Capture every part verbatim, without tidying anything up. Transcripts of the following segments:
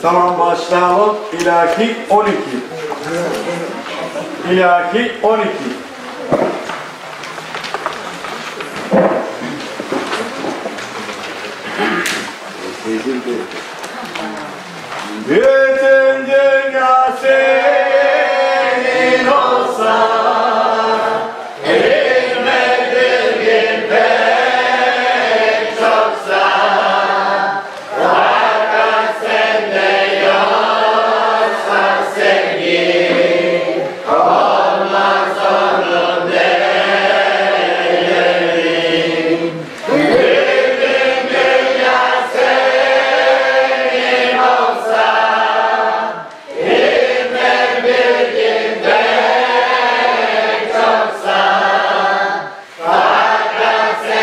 Tamam, başlayalım. İlahi on iki. İlahi on iki. Bütün dünya senin olsa, ilmedir bir pek çoksa, fakat sende yoksa sevgi, olmaz sorun değilim. Bütün dünya senin olsa, ilmek bir pek çoksa, fakat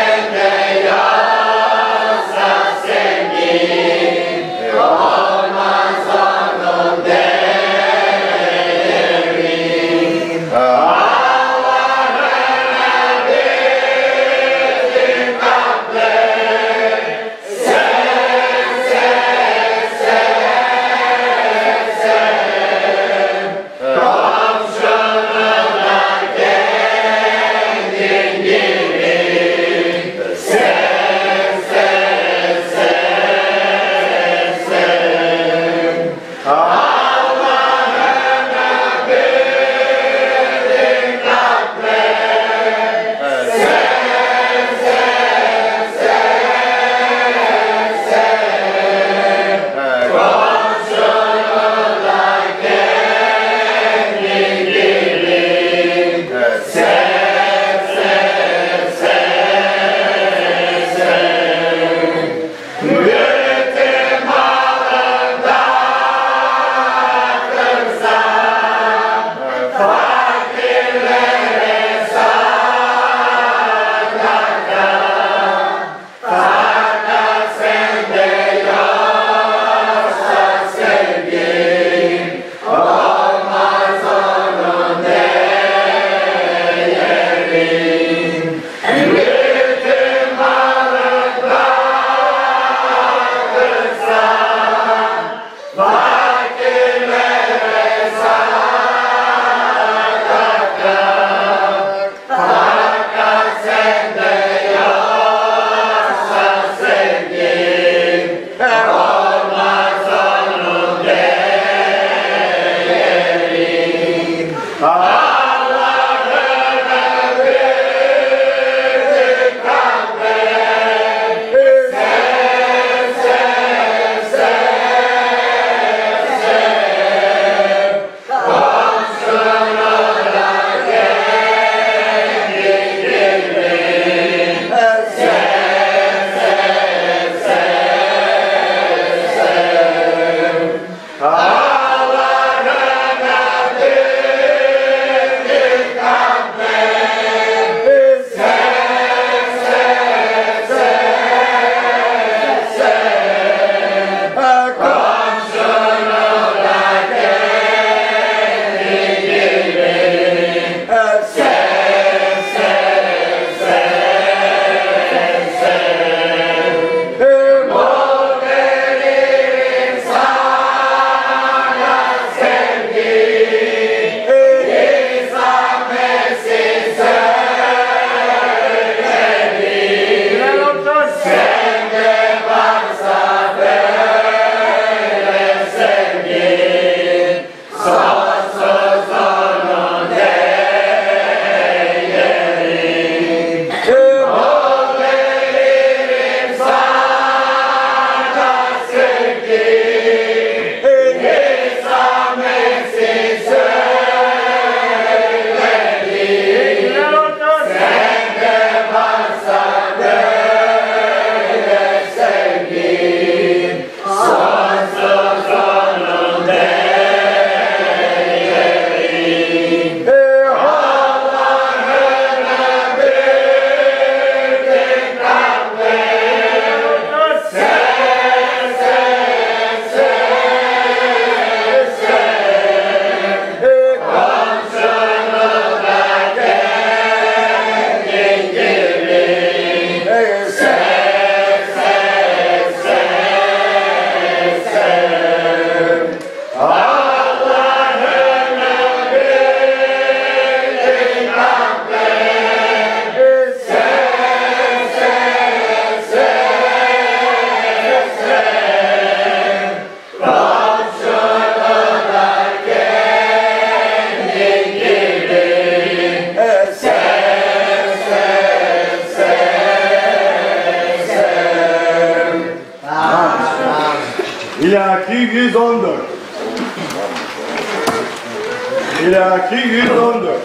İlaki yüz on dört. İlaki yüz on dört.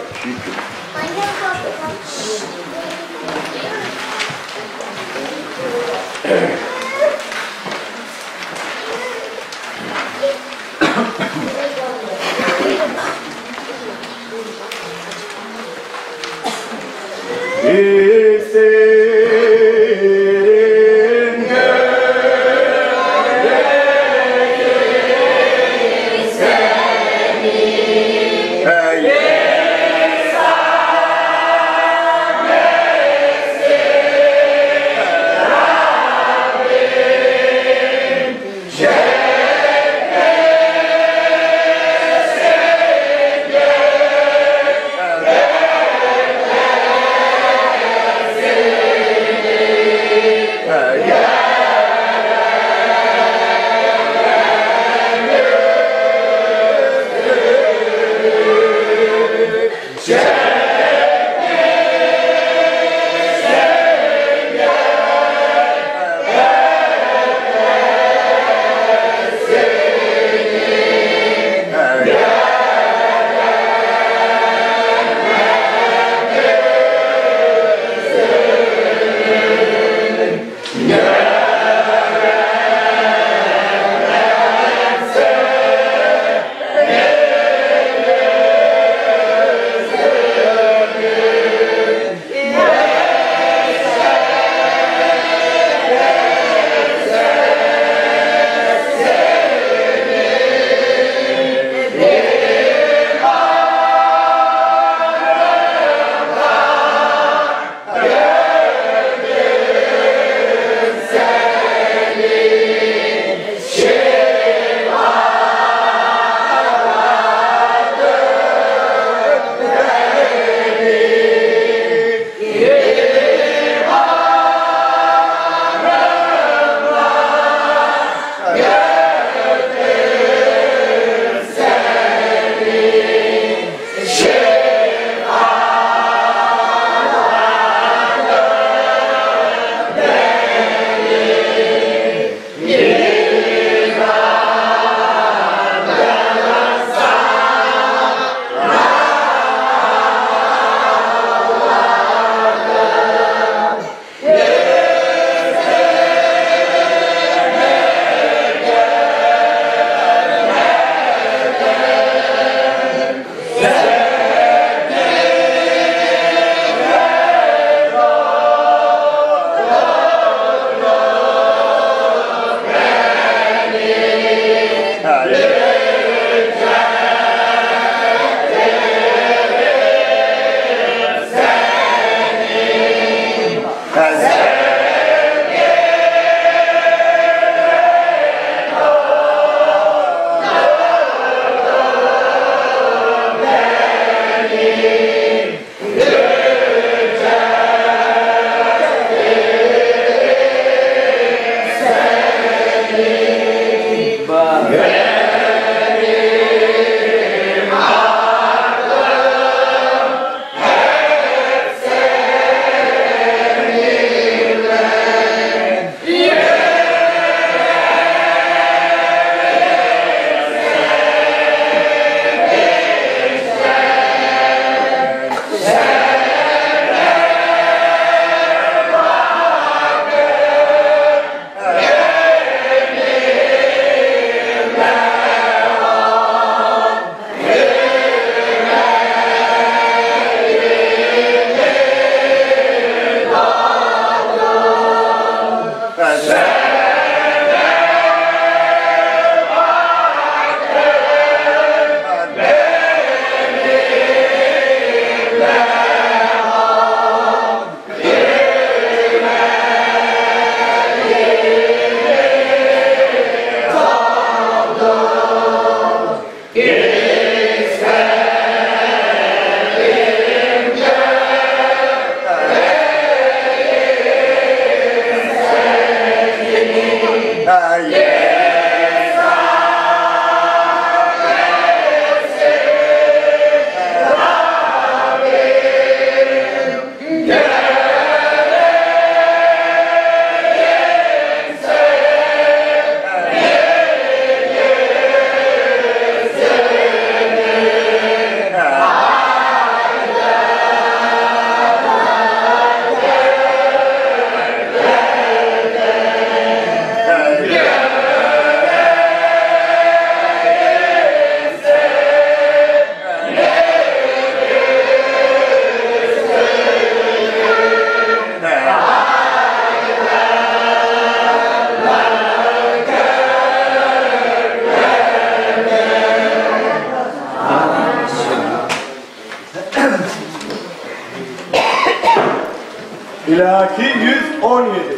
İlaki yüz on yedi.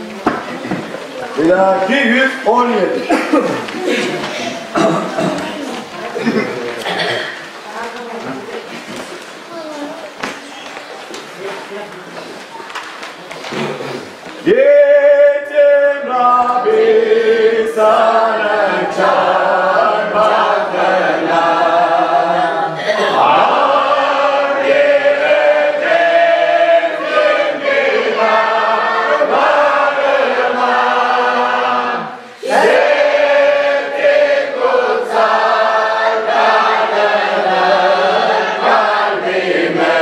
İlaki yüz on yedi. Yetim Rabbi sana çarmıhına, ar geleceksin günahlarıma, sevgi kutsal kanalın kalbime,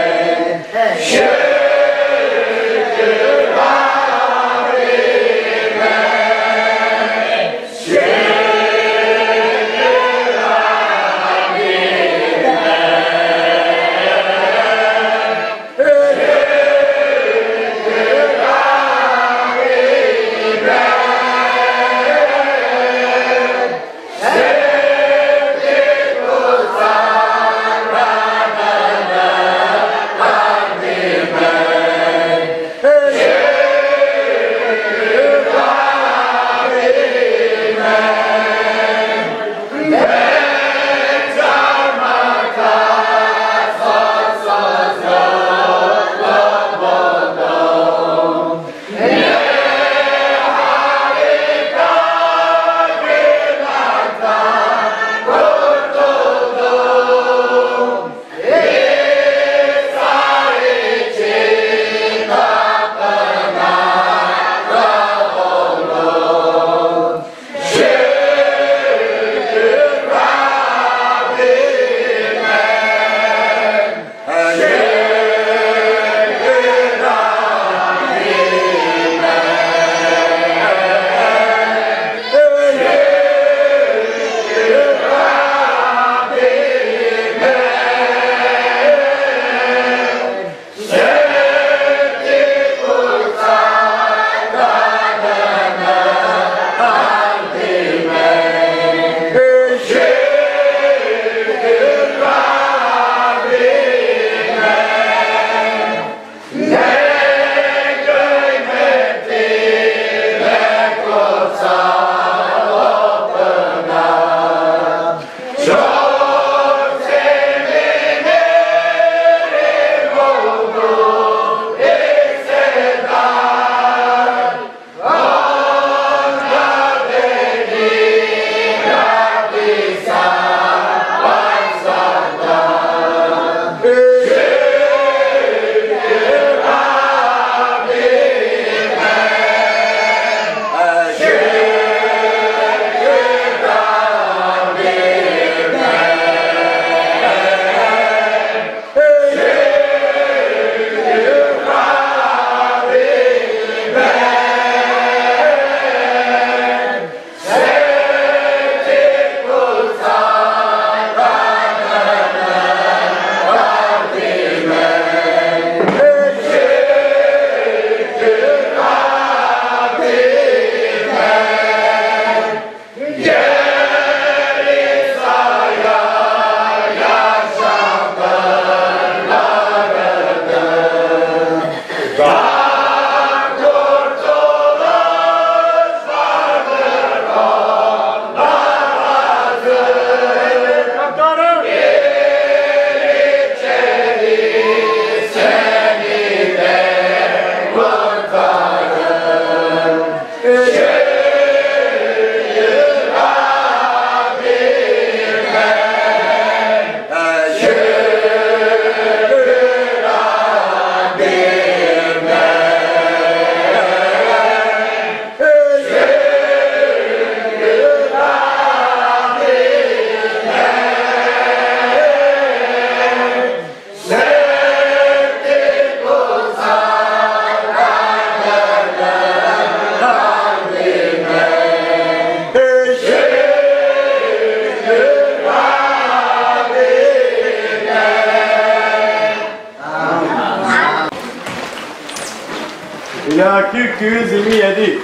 İlaki iki yüz yirmi yedi.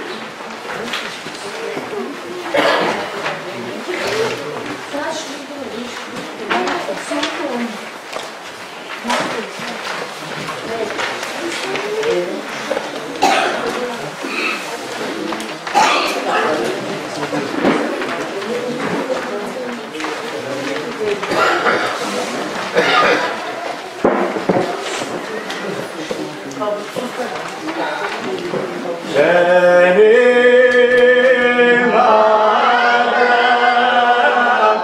Benim adım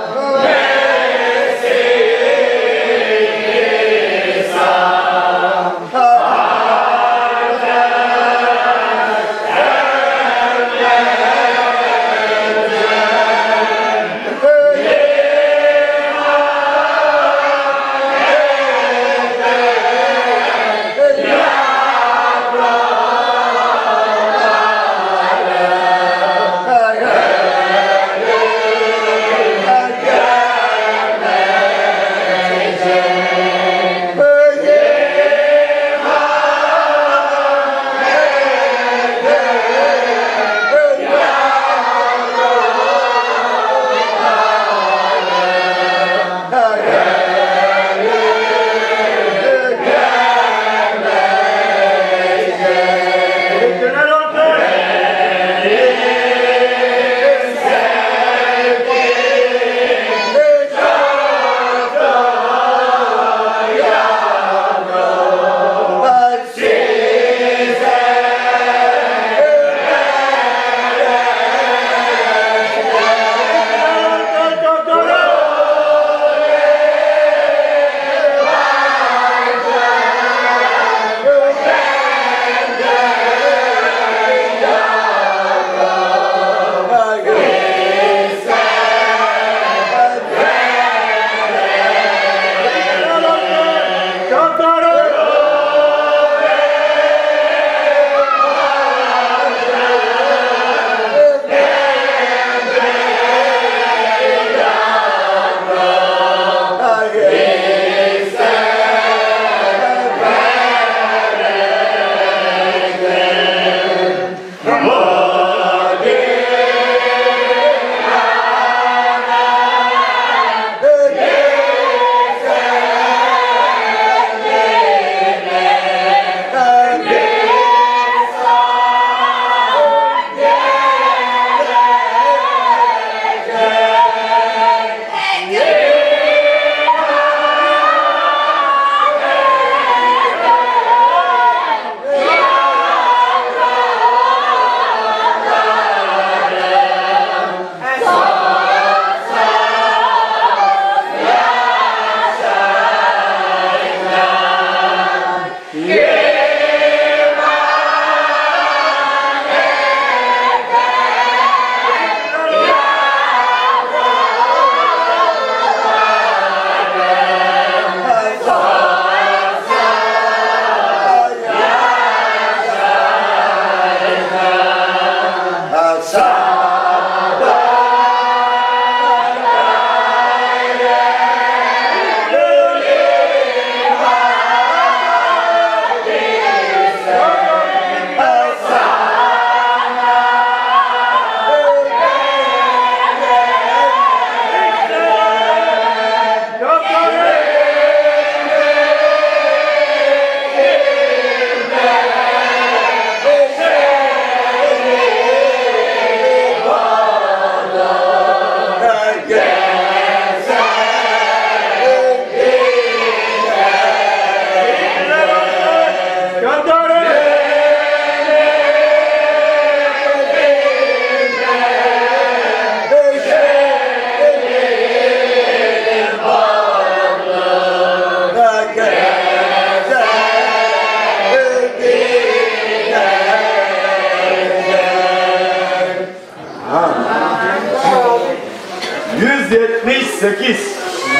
yüz yetmiş sekiz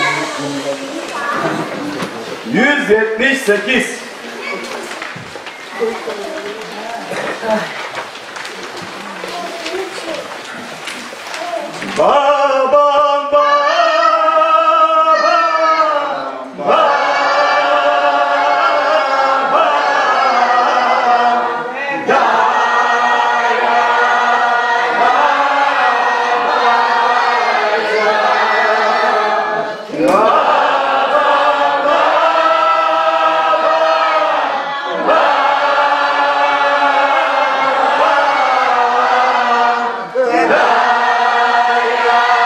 yüz yetmiş sekiz Babam babam Yeah.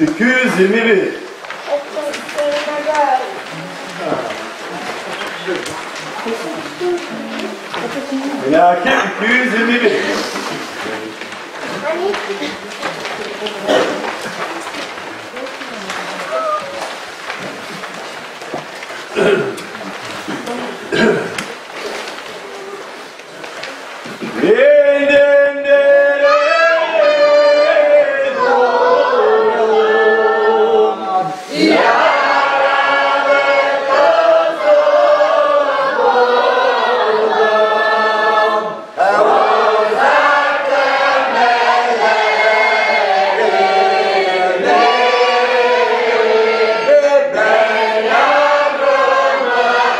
iki yüz yirmi bir. Felakit iki yüz yirmi bir. Denden dere doğru yaralı kuzum buldum. Uzattım ellerimi, ben yavrumu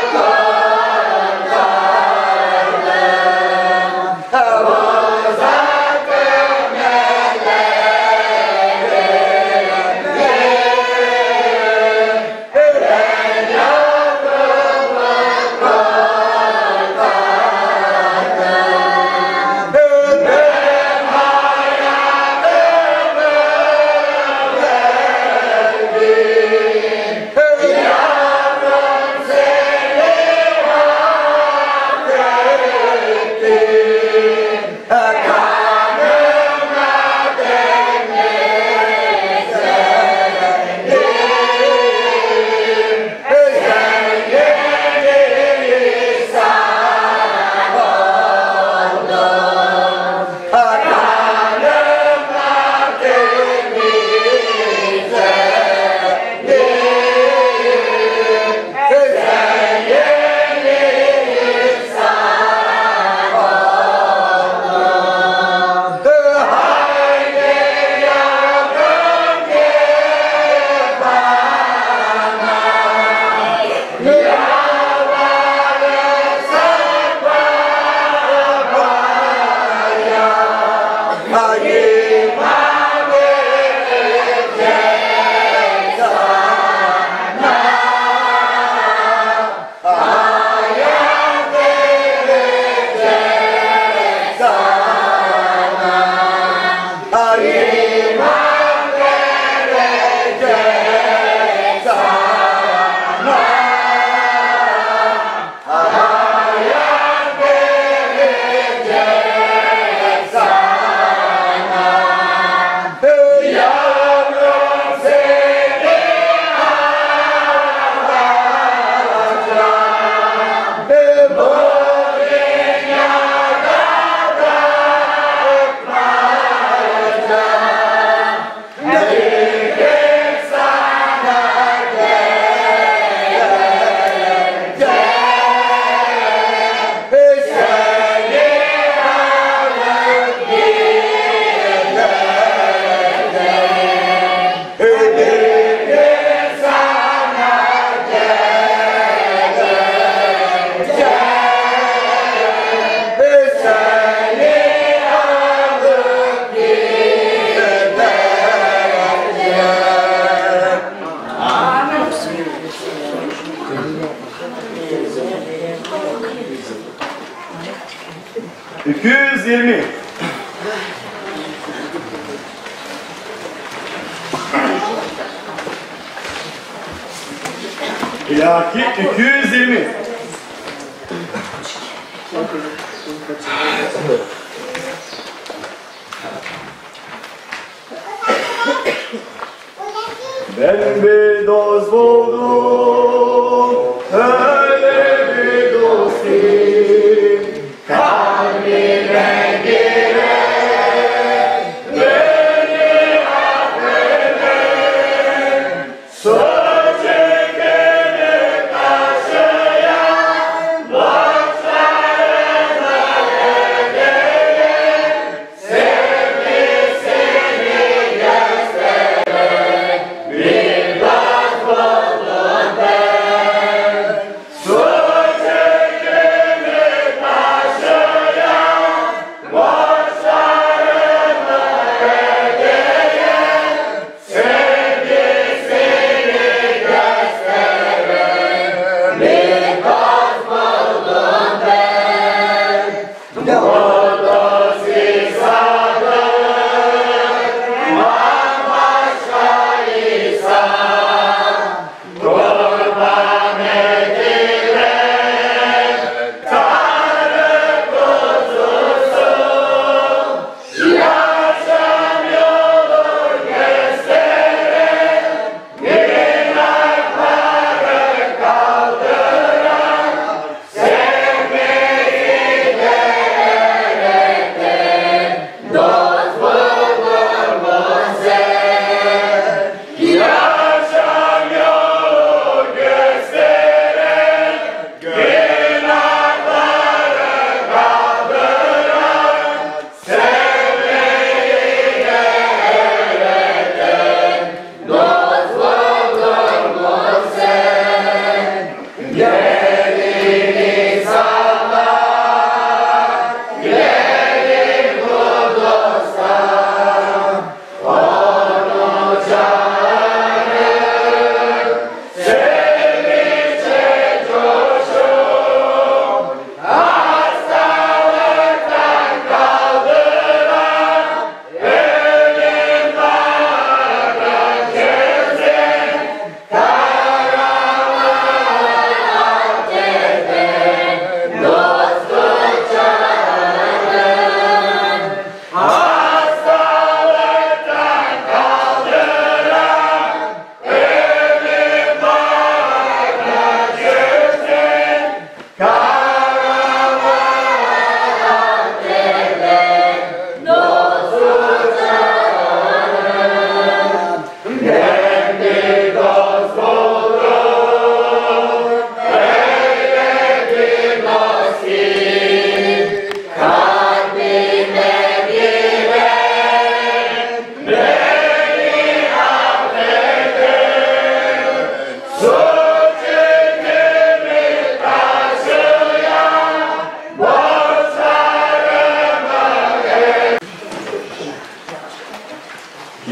iki yüz yirmi. Felakit iki yüz yirmi. Ben bir dost buldum, öyle bir dost ki kalbime girer, beni affeder, söz çekene karşıyan borçlarına ödeyen, sevgisini gösteren bir dost buldum ben.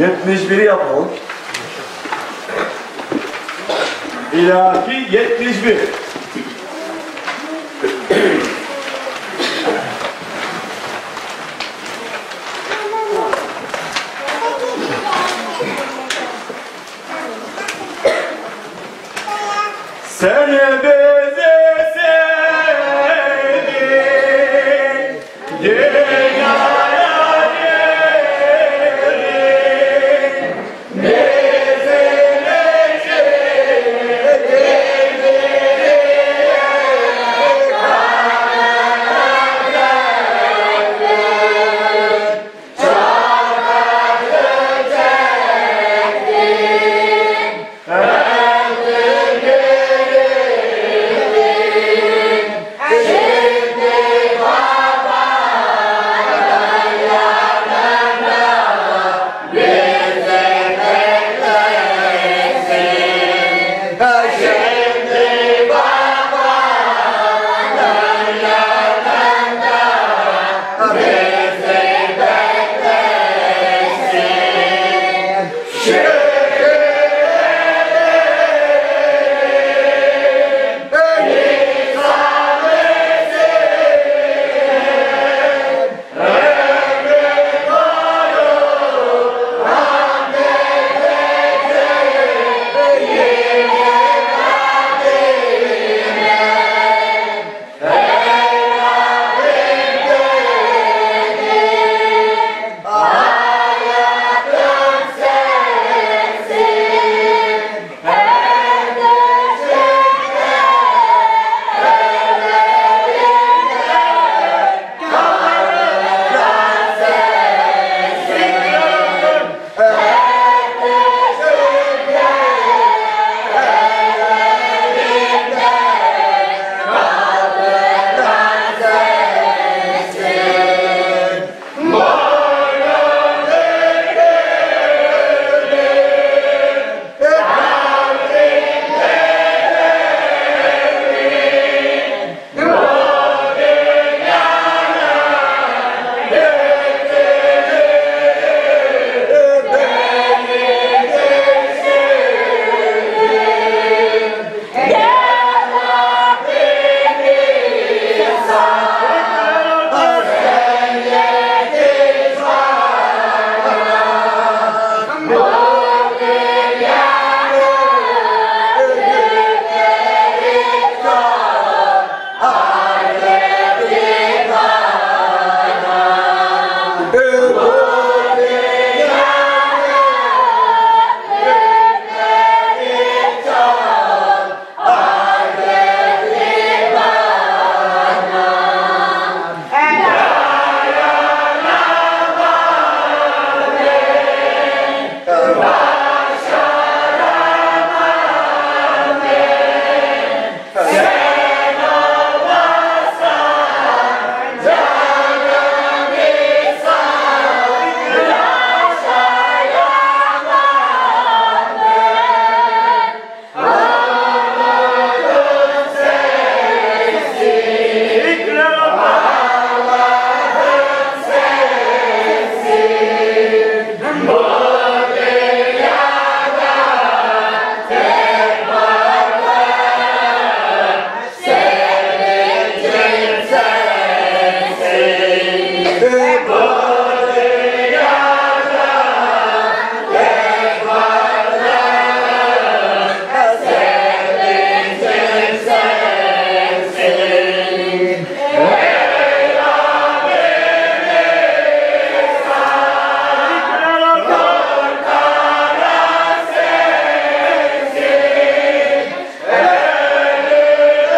yetmiş biri yapalım. İlahi yetmiş bir. Seni bizi sevdin, dünyaya geldin, bizi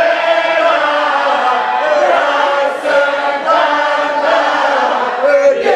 Yeah.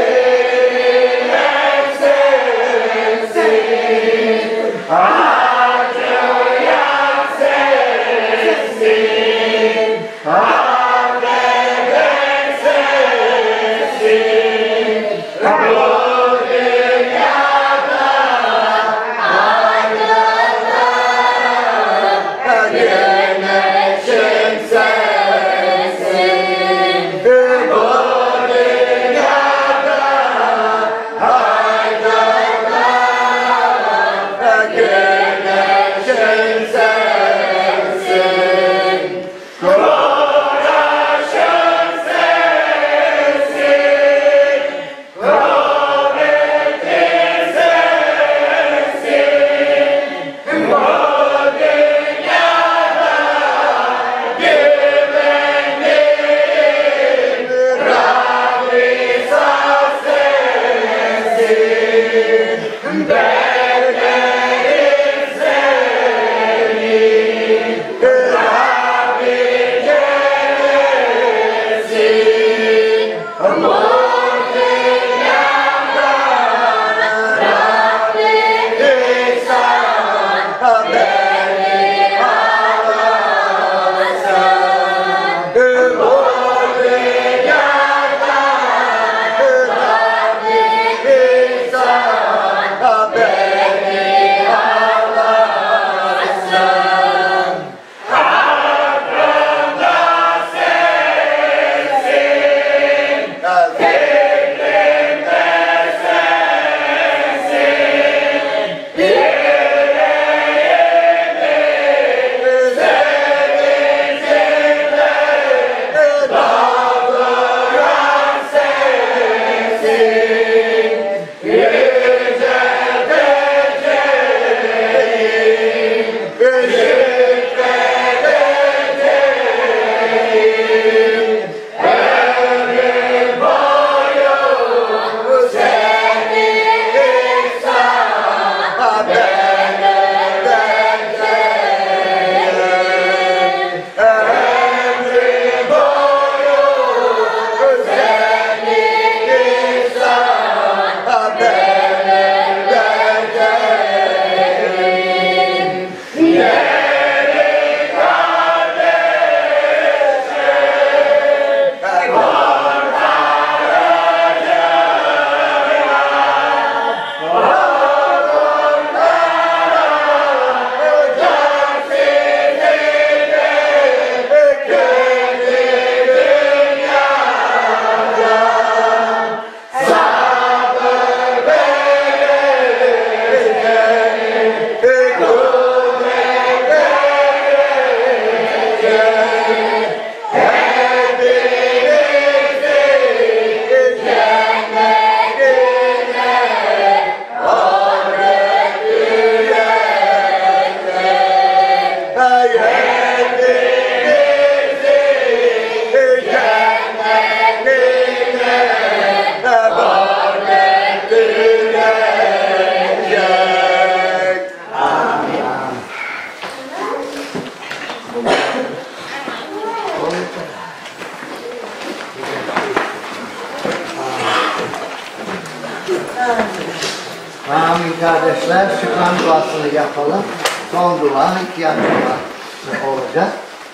Amin kardeşler, şükran duasını yapalım. Son dua, ihtiyaç duası olacak.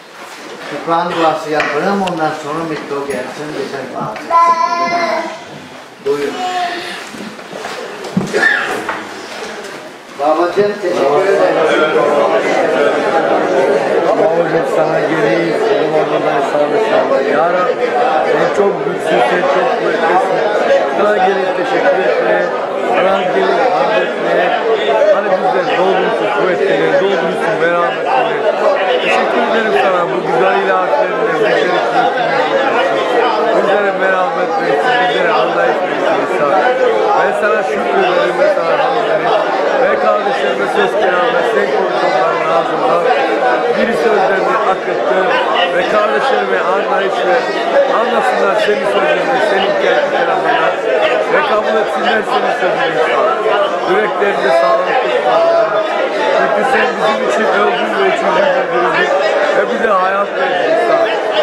Şükran duası yapalım, ondan sonra mikro gelsin, bize vaat etsin. Buyurun. Babacığım, teşekkür ederim. Babacığım sana geleyiz, benim oradan sağlık. Ya Rabbi, sen çok güçlüsün, sen çok kuvvetlisin. Sana gelip teşekkür etmeye, sana gelip hamd etmeye, hani bizden doldurursun kuvvetini, doldurursun merhametini. Teşekkür ederim sana bu güzel ilahilerine, bizleri kuvvetini, bizlere merhamet verirsin, bizlere anlayış verirsin. Ben sana şükür ederim ve sana hamd ederim. Ve kardeşlerime söz kelamı, sen konuşmaların ağzından bir sözlerini akıttı ve kardeşlerime anlayış ve anlasınlar senin sözlerini, senin kendi kelamını ve kabul etsinler senin sözlerini sağ. Yüreklerinde sağlık tutmalar. Çünkü sen bizim için öldün ve üçüncü gündürüzdün ve bize hayat verdin sağ.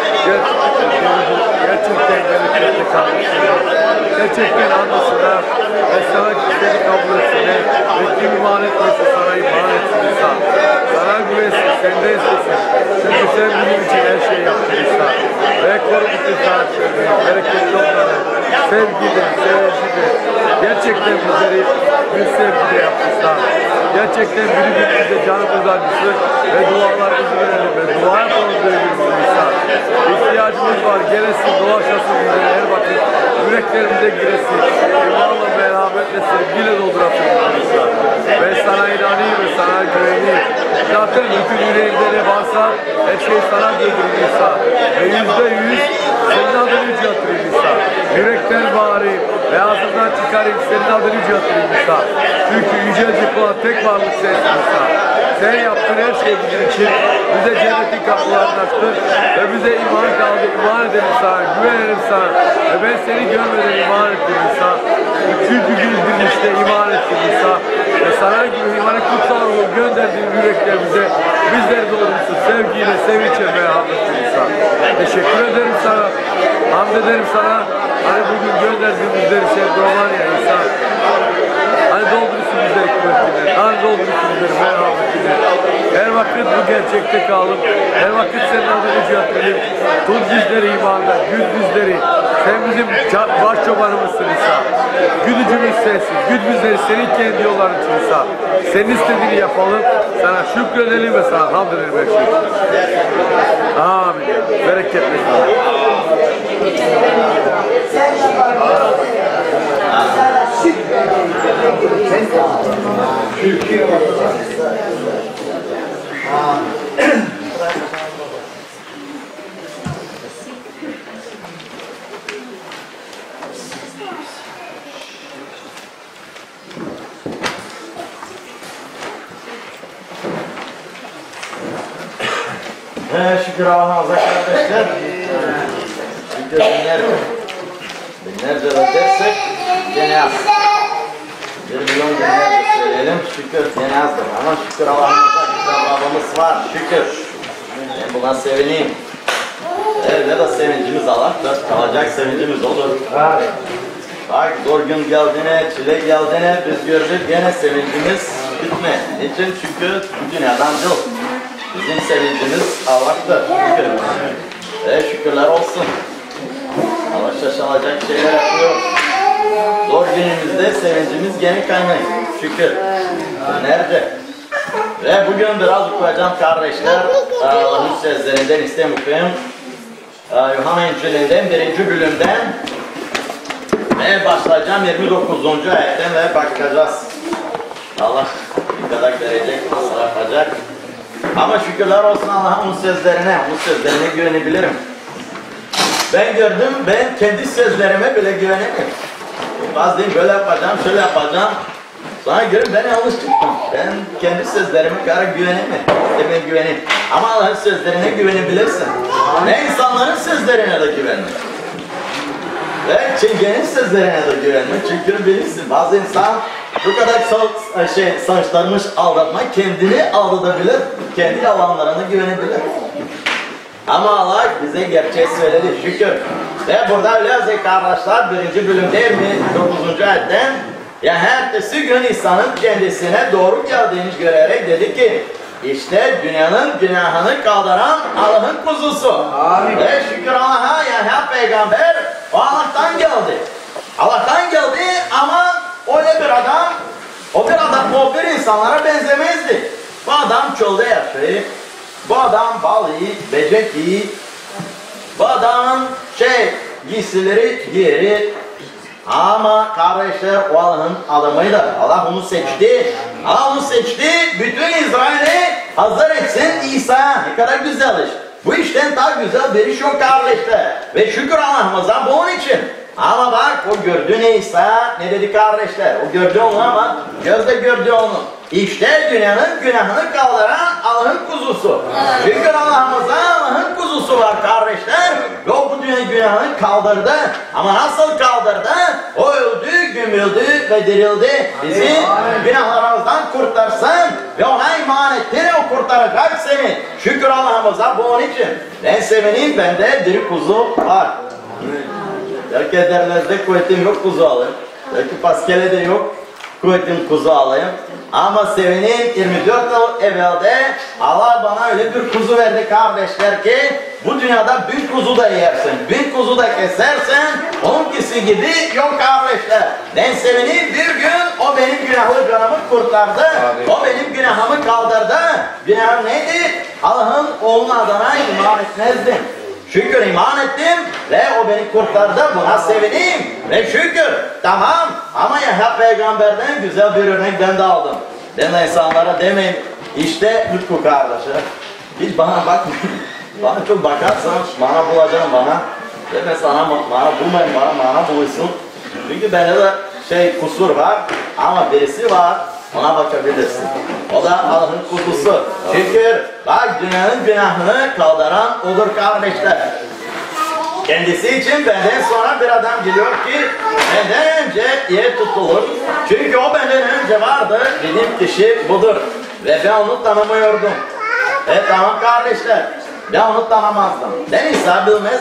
Gerçekten gerekli kardeşlerim. Gerçekten anlasınlar ve sana seni kabul etsinler ve kim iman etmesi sana iman etsin sağ. Sana güvensin, senden istesin. Çünkü sen bizim için her şeyi yaptın sağ. Ve koru bütün kardeşlerini, bereketli onları, sevgili, sevgili. Gerçekten bizleri bir sevgide yaptın sağ. Gerçekten birbirimize canımız acısı ve dualarımızı verelim ve dua yapalım birbirimize sağ. İhtiyacımız var, gelesin, dolaşasın bizlere her vakit. Yüreklerimize giresin, imanla, merhametle, sevgiyle doldurasın birbirimize. Ben sana inanayım ve sana güveneyim. Zaten bütün yüreğimde ne varsa her şey sana götürür İsa. Ve yüzde yüz senin adını yücelttireyim İsa. Yürekten bağırayım ve ağzından çıkarayım senin adını yücelttireyim İsa. Çünkü yücelecek olan tek varlık sensin İsa. Sen yaptın her şey bizim için. Bize cennetin kapılarını açtın ve bize iman kaldı. İman edelim sana, güvenelim sana. Ve ben seni görmeden iman ettim İsa. Üçüncü gün dirilişte iman ettim İsa. Ve sana imanı kutsal ruhu gönderdiğin yüreklerimize bizleri doğrultusun sevgiyle, sevinçle merhametle İsa. Teşekkür ederim sana. Hamd ederim sana. Hani bugün gönderdiğin bizleri sevdi olan ya insan. Hani doldurursun bizleri kuvvetine. Hani doldurursun bizleri merhametine. Her vakit bu gerçekte kalıp, her vakit senin adını yüceltelim. Tut bizleri imanda, güd bizleri. Sen bizim baş çobanımızsın İsa. Güdücümüz sensin. Güd bizleri senin kendi yolların için İsa. Senin istediğini yapalım. Sana şükredelim ve sana hamd edelim her şey. Amin ya. Bereketli. Ee, şükür Allah'a kardeşler. Şükür binlerce. Binlerce ödersek gene az. Bir milyon binlerce söyleyelim. Şükür gene azdır. Ama şükür Allah'ımıza güzel babamız var. Şükür. Ben buna sevineyim. Evde de sevincimiz Allah'tır. Kalacak sevincimiz olur. Bak zor gün geldiğine, çile geldiğine biz gördük gene sevincimiz bitme. Niçin? Çünkü bu dünyadan değil. Bizim sevincimiz Allah'tır. Şükür. Ve şükürler olsun. Allah şaşılacak şeyler yapıyor. Zor günümüzde sevincimiz gemi kaynıyor. Şükür. Nerede? Ve bugün biraz okuyacağım kardeşler. Allah'ın sözlerinden istem okuyayım. Yuhanna İncil'inden birinci bölümden ve başlayacağım yirmi dokuzuncu ayetten ve bakacağız. Allah bir kadar verecek, nasıl yapacak. Ama şükürler olsun Allah'ın onun sözlerine, onun sözlerine güvenebilirim. Ben gördüm, ben kendi sözlerime bile güvenemiyorum. Bazen böyle yapacağım, şöyle yapacağım. Sonra görün ben yanlış çıktım. Ben kendi sözlerime kadar güvenemiyorum. Ben güveneyim. Ama Allah'ın sözlerine güvenebilirsin. Ne insanların sözlerine de güvenme. Ve çingenin sözlerine de güvenme. Çünkü bilirsin bazı insan bu kadar şey, sonuçlanmış aldatma kendini aldatabilir. Kendi yalanlarına güvenebilir. Ama Allah bize gerçeği söyledi. Şükür. Ve burada öyle yazıyor kardeşler birinci bölümde yirmi dokuzuncu ayetten ya ertesi gün İsa'nın kendisine doğru geldiğini görerek dedi ki işte dünyanın günahını kaldıran Allah'ın kuzusu. Amin. Ve şükür Allah'a yani peygamber o Allah'tan geldi. Allah'tan geldi ama öyle bir adam o bir adam o bir insanlara benzemezdi. Bu adam çölde yaşıyor. Bu adam bal iyi, becek iyi. Bu adamın şey giysileri giyeri. Ama kardeşler o Allah'ın adamıydı. Allah onu seçti. Allah onu seçti. Bütün İsrail'i hazır etsin İsa. Ne kadar güzel iş. Bu işten daha güzel bir iş yok kardeşler. Ve şükür Allah'ımıza bunun için. Ama bak o gördü ne İsa ne dedi kardeşler. O gördü onu ama gözde gördü onu. İşte dünyanın günahını kaldıran Allah'ın kuzusu. Şükür Allah'ımıza Allah'ın kuzusu var kardeşler. Ve o bu dünyanın günahını kaldırdı. Ama nasıl kaldırdı? O öldü, gömüldü ve dirildi. Bizi günahlarımızdan kurtarsın. Ve ona iman ettin o kurtaracak seni. Şükür Allah'ımıza bu onun için. Ben sevineyim bende diri kuzu var. Belki derlerde kuvvetim yok kuzu alayım. Belki paskele de yok kuvvetim kuzu alayım. Ama sevineyim yirmi dört yıl evvelde Allah bana öyle bir kuzu verdi kardeşler ki bu dünyada bin kuzu da yersin, bin kuzu da kesersen onunkisi gibi yok kardeşler. Ben sevineyim bir gün o benim günahlı canımı kurtardı. Abi. O benim günahımı kaldırdı. Günahım neydi? Allah'ın oğlunun adına iman etmezdim. Şükür iman ettim ve o beni kurtardı. Buna sevineyim ve şükür. Tamam ama Yahya peygamberden güzel bir örnek ben de aldım. Ben de insanlara demeyin işte Lütfü kardeşi. Hiç bana bakmayın. Bana çok bakarsan bana bulacağım bana. Ve ben sana bana bulmayın bana bana bulursun. Çünkü bende de şey kusur var ama birisi var. Ona bakabilirsin. O da Allah'ın kuzusu. Şükür. Bak dünyanın günahını kaldıran odur kardeşler. Kendisi için benden sonra bir adam geliyor ki benden önce yer tutulur. Çünkü o benden önce vardı. Benim kişi budur. Ve ben onu tanımıyordum. E tamam kardeşler. Ben onu tanımazdım. Ben İsa bilmezdim.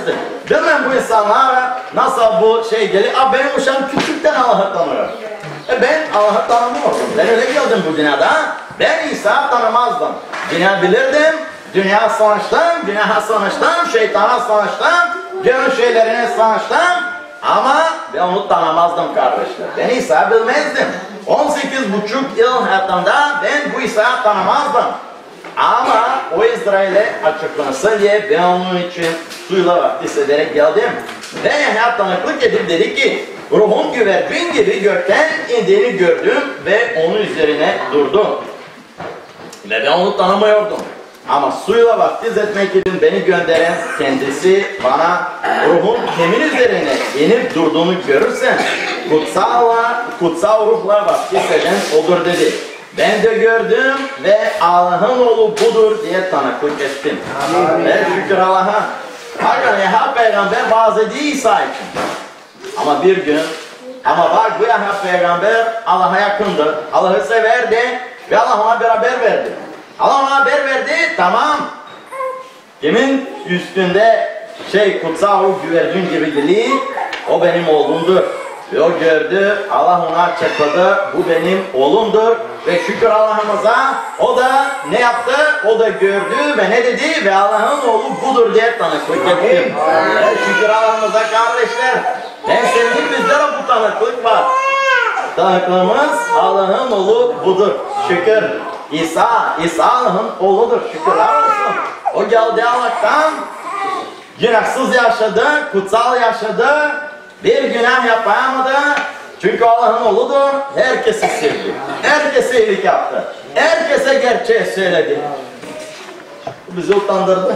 Bilmem bu insanlar nasıl bu şey gelir. Aa, benim uşağım küçükten Allah'ı tanıyor. E ben Allah'ı tanımıyorum. Ben öyle geldim bu dünyada. Ben İsa'yı tanımazdım. Dünya bilirdim. Dünya savaştım, dünya savaştım, şeytana savaştım, gönül şeylerine savaştım. Ama ben onu tanımazdım kardeşler. Ben İsa'yı bilmezdim. on sekiz buçuk yıl hayatımda ben bu İsa'yı tanımazdım. Ama o İsrail'e açıklansın diye ben onun için suyla vakti hissederek geldim. Ben Yahya tanıklık edip dedi ki, ruhun güvercin gibi gökten indiğini gördüm ve onun üzerine durdum. Ve ben onu tanımıyordum. Ama suyla vaftiz etmek için beni gönderen kendisi bana ruhun kimin üzerine inip durduğunu görürsen kutsalla, kutsal ruhla vaftiz eden odur dedi. Ben de gördüm ve Allah'ın oğlu budur diye tanıklık ettim. Amin. Ve şükür Allah'a. Bakın Yahya peygamber vaaz ediyor İsa için. Ama bir gün, ama bak bu Yahya peygamber Allah'a yakındı. Allah'ı severdi ve Allah ona bir haber verdi. Allah ona haber verdi, tamam. Kimin üstünde şey kutsal ruh güvercin gibi geliyor, o benim oğlumdur. Ve o gördü, Allah ona açıkladı, bu benim oğlumdur. Ve şükür Allah'ımıza, o da ne yaptı? O da gördü ve ne dedi? Ve Allah'ın oğlu budur diye tanıklık ettim. Ve şükür Allah'ımıza kardeşler. Ben sevdim, bizde de bu tanıklık var. Tanıklığımız Allah'ın oğlu budur. Şükür. İsa, İsa Allah'ın oğludur. Şükürler olsun. O geldi Allah'tan, günahsız yaşadı, kutsal yaşadı, bir günah yapamadı. Çünkü Allah'ın oğludur, herkesi sevdi. Herkese iyilik yaptı. Herkese gerçeği söyledi. Bu bizi utandırdı.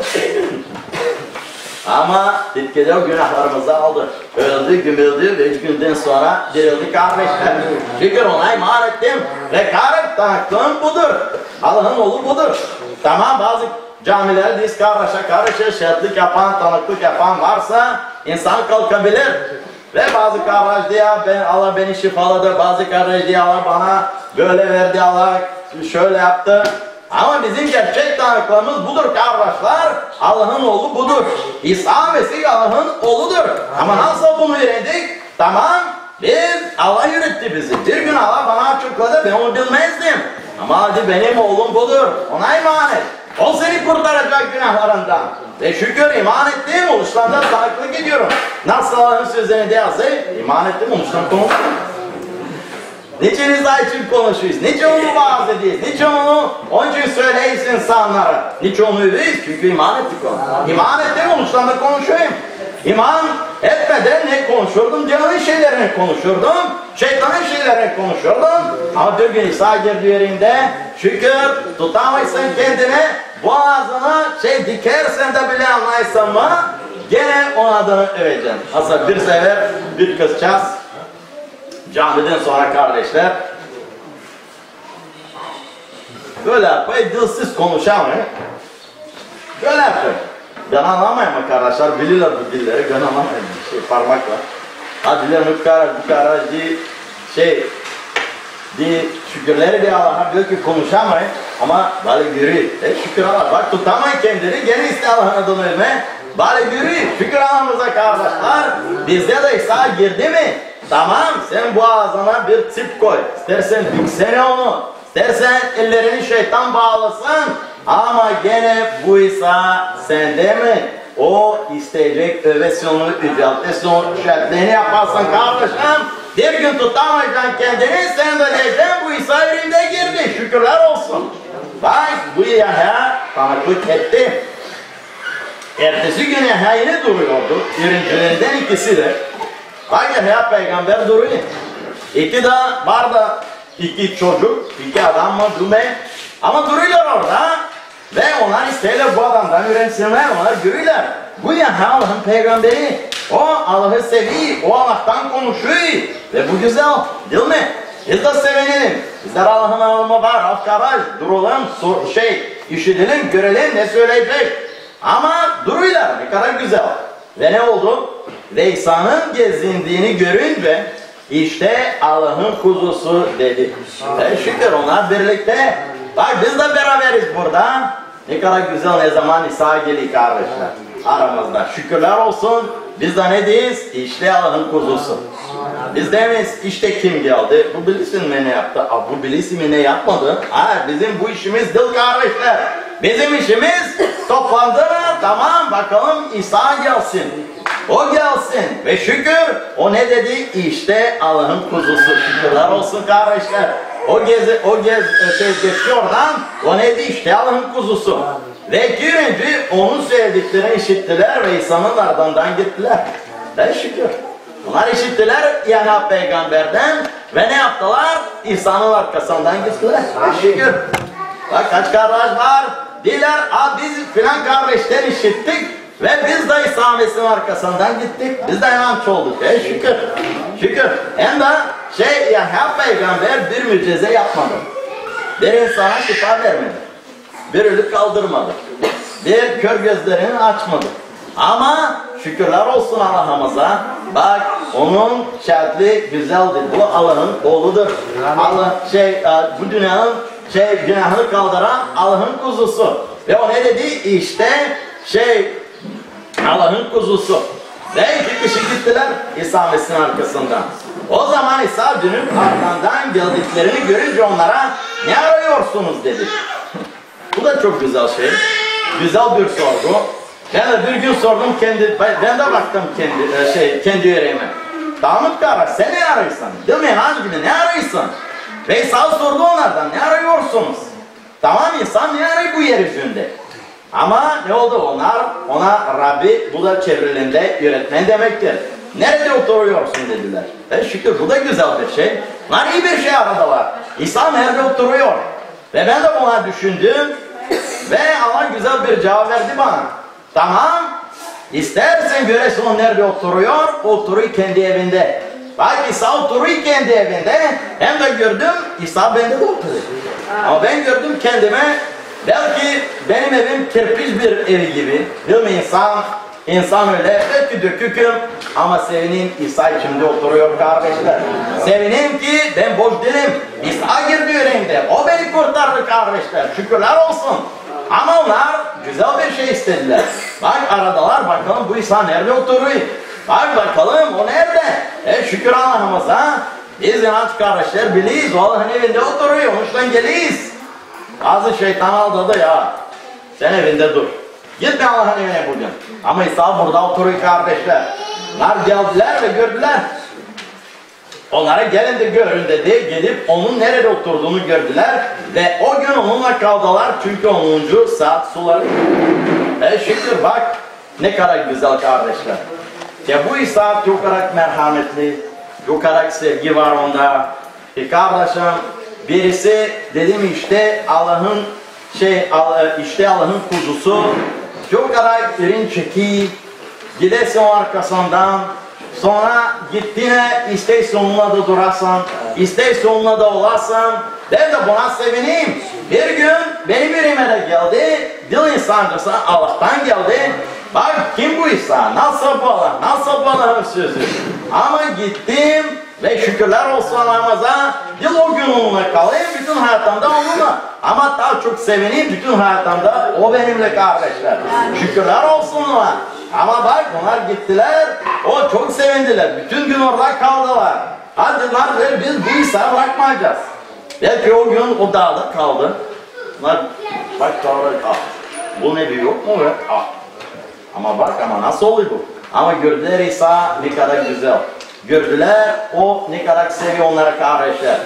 Ama etkide o günahlarımızı aldı. Öldü, gömüldü ve üç günden sonra dirildi kardeşler. Şükür ona iman ettim. Ve kardeş tanıklığım budur. Allah'ın oğlu budur. Tamam, bazı camiler diz kardeşe kardeşe şahitlik yapan, tanıklık yapan varsa insan kalkabilir. Ve bazı kardeş diye ben, Allah beni şifaladı, bazı kardeş diye Allah bana böyle verdi, Allah şöyle yaptı. Ama bizim gerçek tanıklığımız budur kardeşler. Allah'ın oğlu budur. İsa Mesih Allah'ın oğludur. Ama nasıl bunu öğrendik? Tamam, biz Allah yönetti bizi. Bir gün Allah bana açıkladı, ben onu bilmezdim. Ama hadi benim oğlum budur. Ona iman et. O seni kurtaracak günahlarından. Ve şükür iman ettim, oluşlarından tanıklık ediyorum. Nasıl Allah'ın sözlerine de yazdı? İman ettim, oluştan konuştum. Niçin İsa için konuşuyoruz? Niçin onu vaaz ediyoruz? Niçin onu, onun için söyleyiz insanlara? Niçin onu övüyoruz? Çünkü iman ettik onu. İman ettim, oluşlarında konuşayım. İman etmeden ne konuşurdum? Canın şeylerini konuşurdum. Şeytanın şeylerini konuşurdum. Ama bir gün İsa girdi yerinde, şükür tutamazsın kendine, boğazını şey dikersen de bile anlaysan mı? Gene onun adını öveceğim. Aslında bir sefer bir kızcağız camiden sonra kardeşler böyle yapayım, dilsiz konuşamıyor. Böyle yapayım. Ben anlamayayım mı kardeşler, bilirler bu dilleri, ben anlamayayım. Şey, parmakla. Ha diler bu kadar, bu kadar diye şey, diye şükürleri diye Allah'a diyor ki konuşamayın ama böyle yürüyor. E şükür Allah, bak tutamayın kendini, gene iste Allah'ın adını övme. Böyle yürüyor, şükür Allah'ımıza kardeşler. Bizde de İsa girdi mi? Tamam, sen bu ağzına bir tip koy. İstersen büksene onu. İstersen ellerini şeytan bağlasın. Ama gene bu İsa sende mi? O isteyecek, övesin onu, yüceltesin onu, şertlerini yaparsın kardeşim. Bir gün tutamayacaksın kendini, sen de diyeceksin bu İsa elinde girdi. Şükürler olsun. Bak bu Yahya tanıklık etti. Ertesi gün Yahya yine duruyordu. Birincilerinden ikisi de. Bak Yahya peygamber duruyor. İki de var da iki çocuk, iki adam mı düme. Ama duruyorlar orada. Ve onlar isterler bu adamdan öğrensinler, onlar görürler. Bu Yahya Allah'ın peygamberi. O Allah'ı seviyor, o Allah'tan konuşuyor. Ve bu güzel, değil mi? Biz de sevinelim. Bizler Allah'ın alımı var, arkadaş, duralım, şey, işitelim, görelim, ne söyleyecek. Ama duruyorlar, ne kadar güzel. Ve ne oldu? Ve İsa'nın gezindiğini görünce, işte Allah'ın kuzusu dedi. Ve şükür onlar birlikte. Bak biz de beraberiz burada. Ne kadar güzel ne zaman İsa geliyor kardeşler. Aramızda. Şükürler olsun. Biz de ne deyiz? İşte Allah'ın kuzusu. Biz demeyiz işte kim geldi? Bu bilirsin mi ne yaptı? Aa, bu bilirsin mi ne yapmadı? Ha, bizim bu işimiz değil kardeşler. Bizim işimiz toplandı mı? Tamam bakalım İsa gelsin. O gelsin ve şükür o ne dedi? İşte Allah'ın kuzusu. Şükürler olsun kardeşler. O gezi, o gez, şey geçti oradan. O neydi? İşte Allah'ın kuzusu. Ve girince onun söylediklerini işittiler ve İsa'nın ardından gittiler. Ve şükür. Onlar işittiler yani peygamberden ve ne yaptılar? İsa'nın arkasından gittiler. Ve şükür. Bak kaç kardeş var? Diler, biz filan kardeşten işittik ve biz de İsa Mesih'in arkasından gittik. Biz de inanç olduk. E şükür. Şükür. Hem de şey ya her peygamber bir mucize yapmadı. Bir insana şifa vermedi. Bir ölü kaldırmadı. Bir kör gözlerini açmadı. Ama şükürler olsun Allah'ımıza. Bak onun şertli güzeldir. Bu Allah'ın oğludur. Allah şey bu dünyanın şey günahını kaldıran Allah'ın kuzusu. Ve o ne dedi? İşte şey Allah'ın kuzusu. Ve iki kişi gittiler İsa Mesih'in arkasından. O zaman İsa dönüp arkandan geldiklerini görünce onlara ne arıyorsunuz dedi. Bu da çok güzel şey. Güzel bir sorgu. Ben de bir gün sordum kendi, ben de baktım kendi şey kendi yüreğime. Davut kardeş sen ne arıyorsun? Değil mi? Hangi gibi ne arıyorsun? Ve İsa sordu onlardan ne arıyorsunuz? Tamam insan ne arıyor bu yeryüzünde? Ama ne oldu onlar? Ona Rabbi, bu da çevrelerinde öğretmen demektir. Nerede oturuyorsun dediler. E şükür bu da güzel bir şey. Onlar iyi bir şey aradılar. İsa nerede oturuyor? Ve ben de buna düşündüm. Ve Allah güzel bir cevap verdi bana. Tamam. İstersen göresin o nerede oturuyor. Oturuyor kendi evinde. Bak İsa oturuyor kendi evinde. Hem de gördüm İsa bende de oturuyor. Ama ben gördüm kendime. Belki benim evim kirpiç bir evi gibi. Değil mi insan? İnsan öyle dökü döküküm ama sevinin İsa içimde oturuyor kardeşler. Sevinin ki ben boş değilim. İsa girdi yüreğimde. O beni kurtardı kardeşler. Şükürler olsun. Ama onlar güzel bir şey istediler. Bak aradılar bakalım bu İsa nerede oturuyor? Bak bakalım o nerede? E şükür Allah'ımıza. Biz inanç kardeşler biliyiz. O Allah'ın evinde oturuyor. Onuştan geliyiz. Bazı şeytan aldadı ya. Sen evinde dur. Gitme Allah'ın evine bugün. Ama İsa burada oturuyor kardeşler. Onlar geldiler ve gördüler. Onlara gelin de görün dedi. Gelip onun nerede oturduğunu gördüler. Ve o gün onunla kaldılar. Çünkü onuncu saat suları. E şükür bak ne kadar güzel kardeşler. Ya bu İsa çok kadar merhametli. Çok kadar sevgi var onda. E kardeşim birisi dedim işte Allah'ın şey işte Allah'ın kuzusu. Çok kadar derin çeki. Gidersin o arkasından. Sonra gittiğine isterse onunla da durarsan, isterse onunla da olarsan, ben de buna sevineyim. Bir gün benim yüreğime de geldi, dil insancısı Allah'tan geldi. Bak kim bu İsa, nasıl bu Allah, nasıl bu Allah'ın sözü. Ama gittim ve şükürler olsun Allah'ımıza, dil o gün onunla kalayım, bütün hayatımda onunla. Ama daha çok sevineyim, bütün hayatımda o benimle kardeşler. Şükürler olsun ona. Ama bak onlar gittiler, o çok sevindiler. Bütün gün orada kaldılar. Hadi lan biz bu İsa'yı bırakmayacağız. Belki o gün o dağda kaldı. Bunlar bak dağda kaldı. Bu nebi yok mu be? Ah. Ama bak ama nasıl oluyor bu? Ama gördüler İsa ne kadar güzel. Gördüler o ne kadar seviyor onlara kardeşler.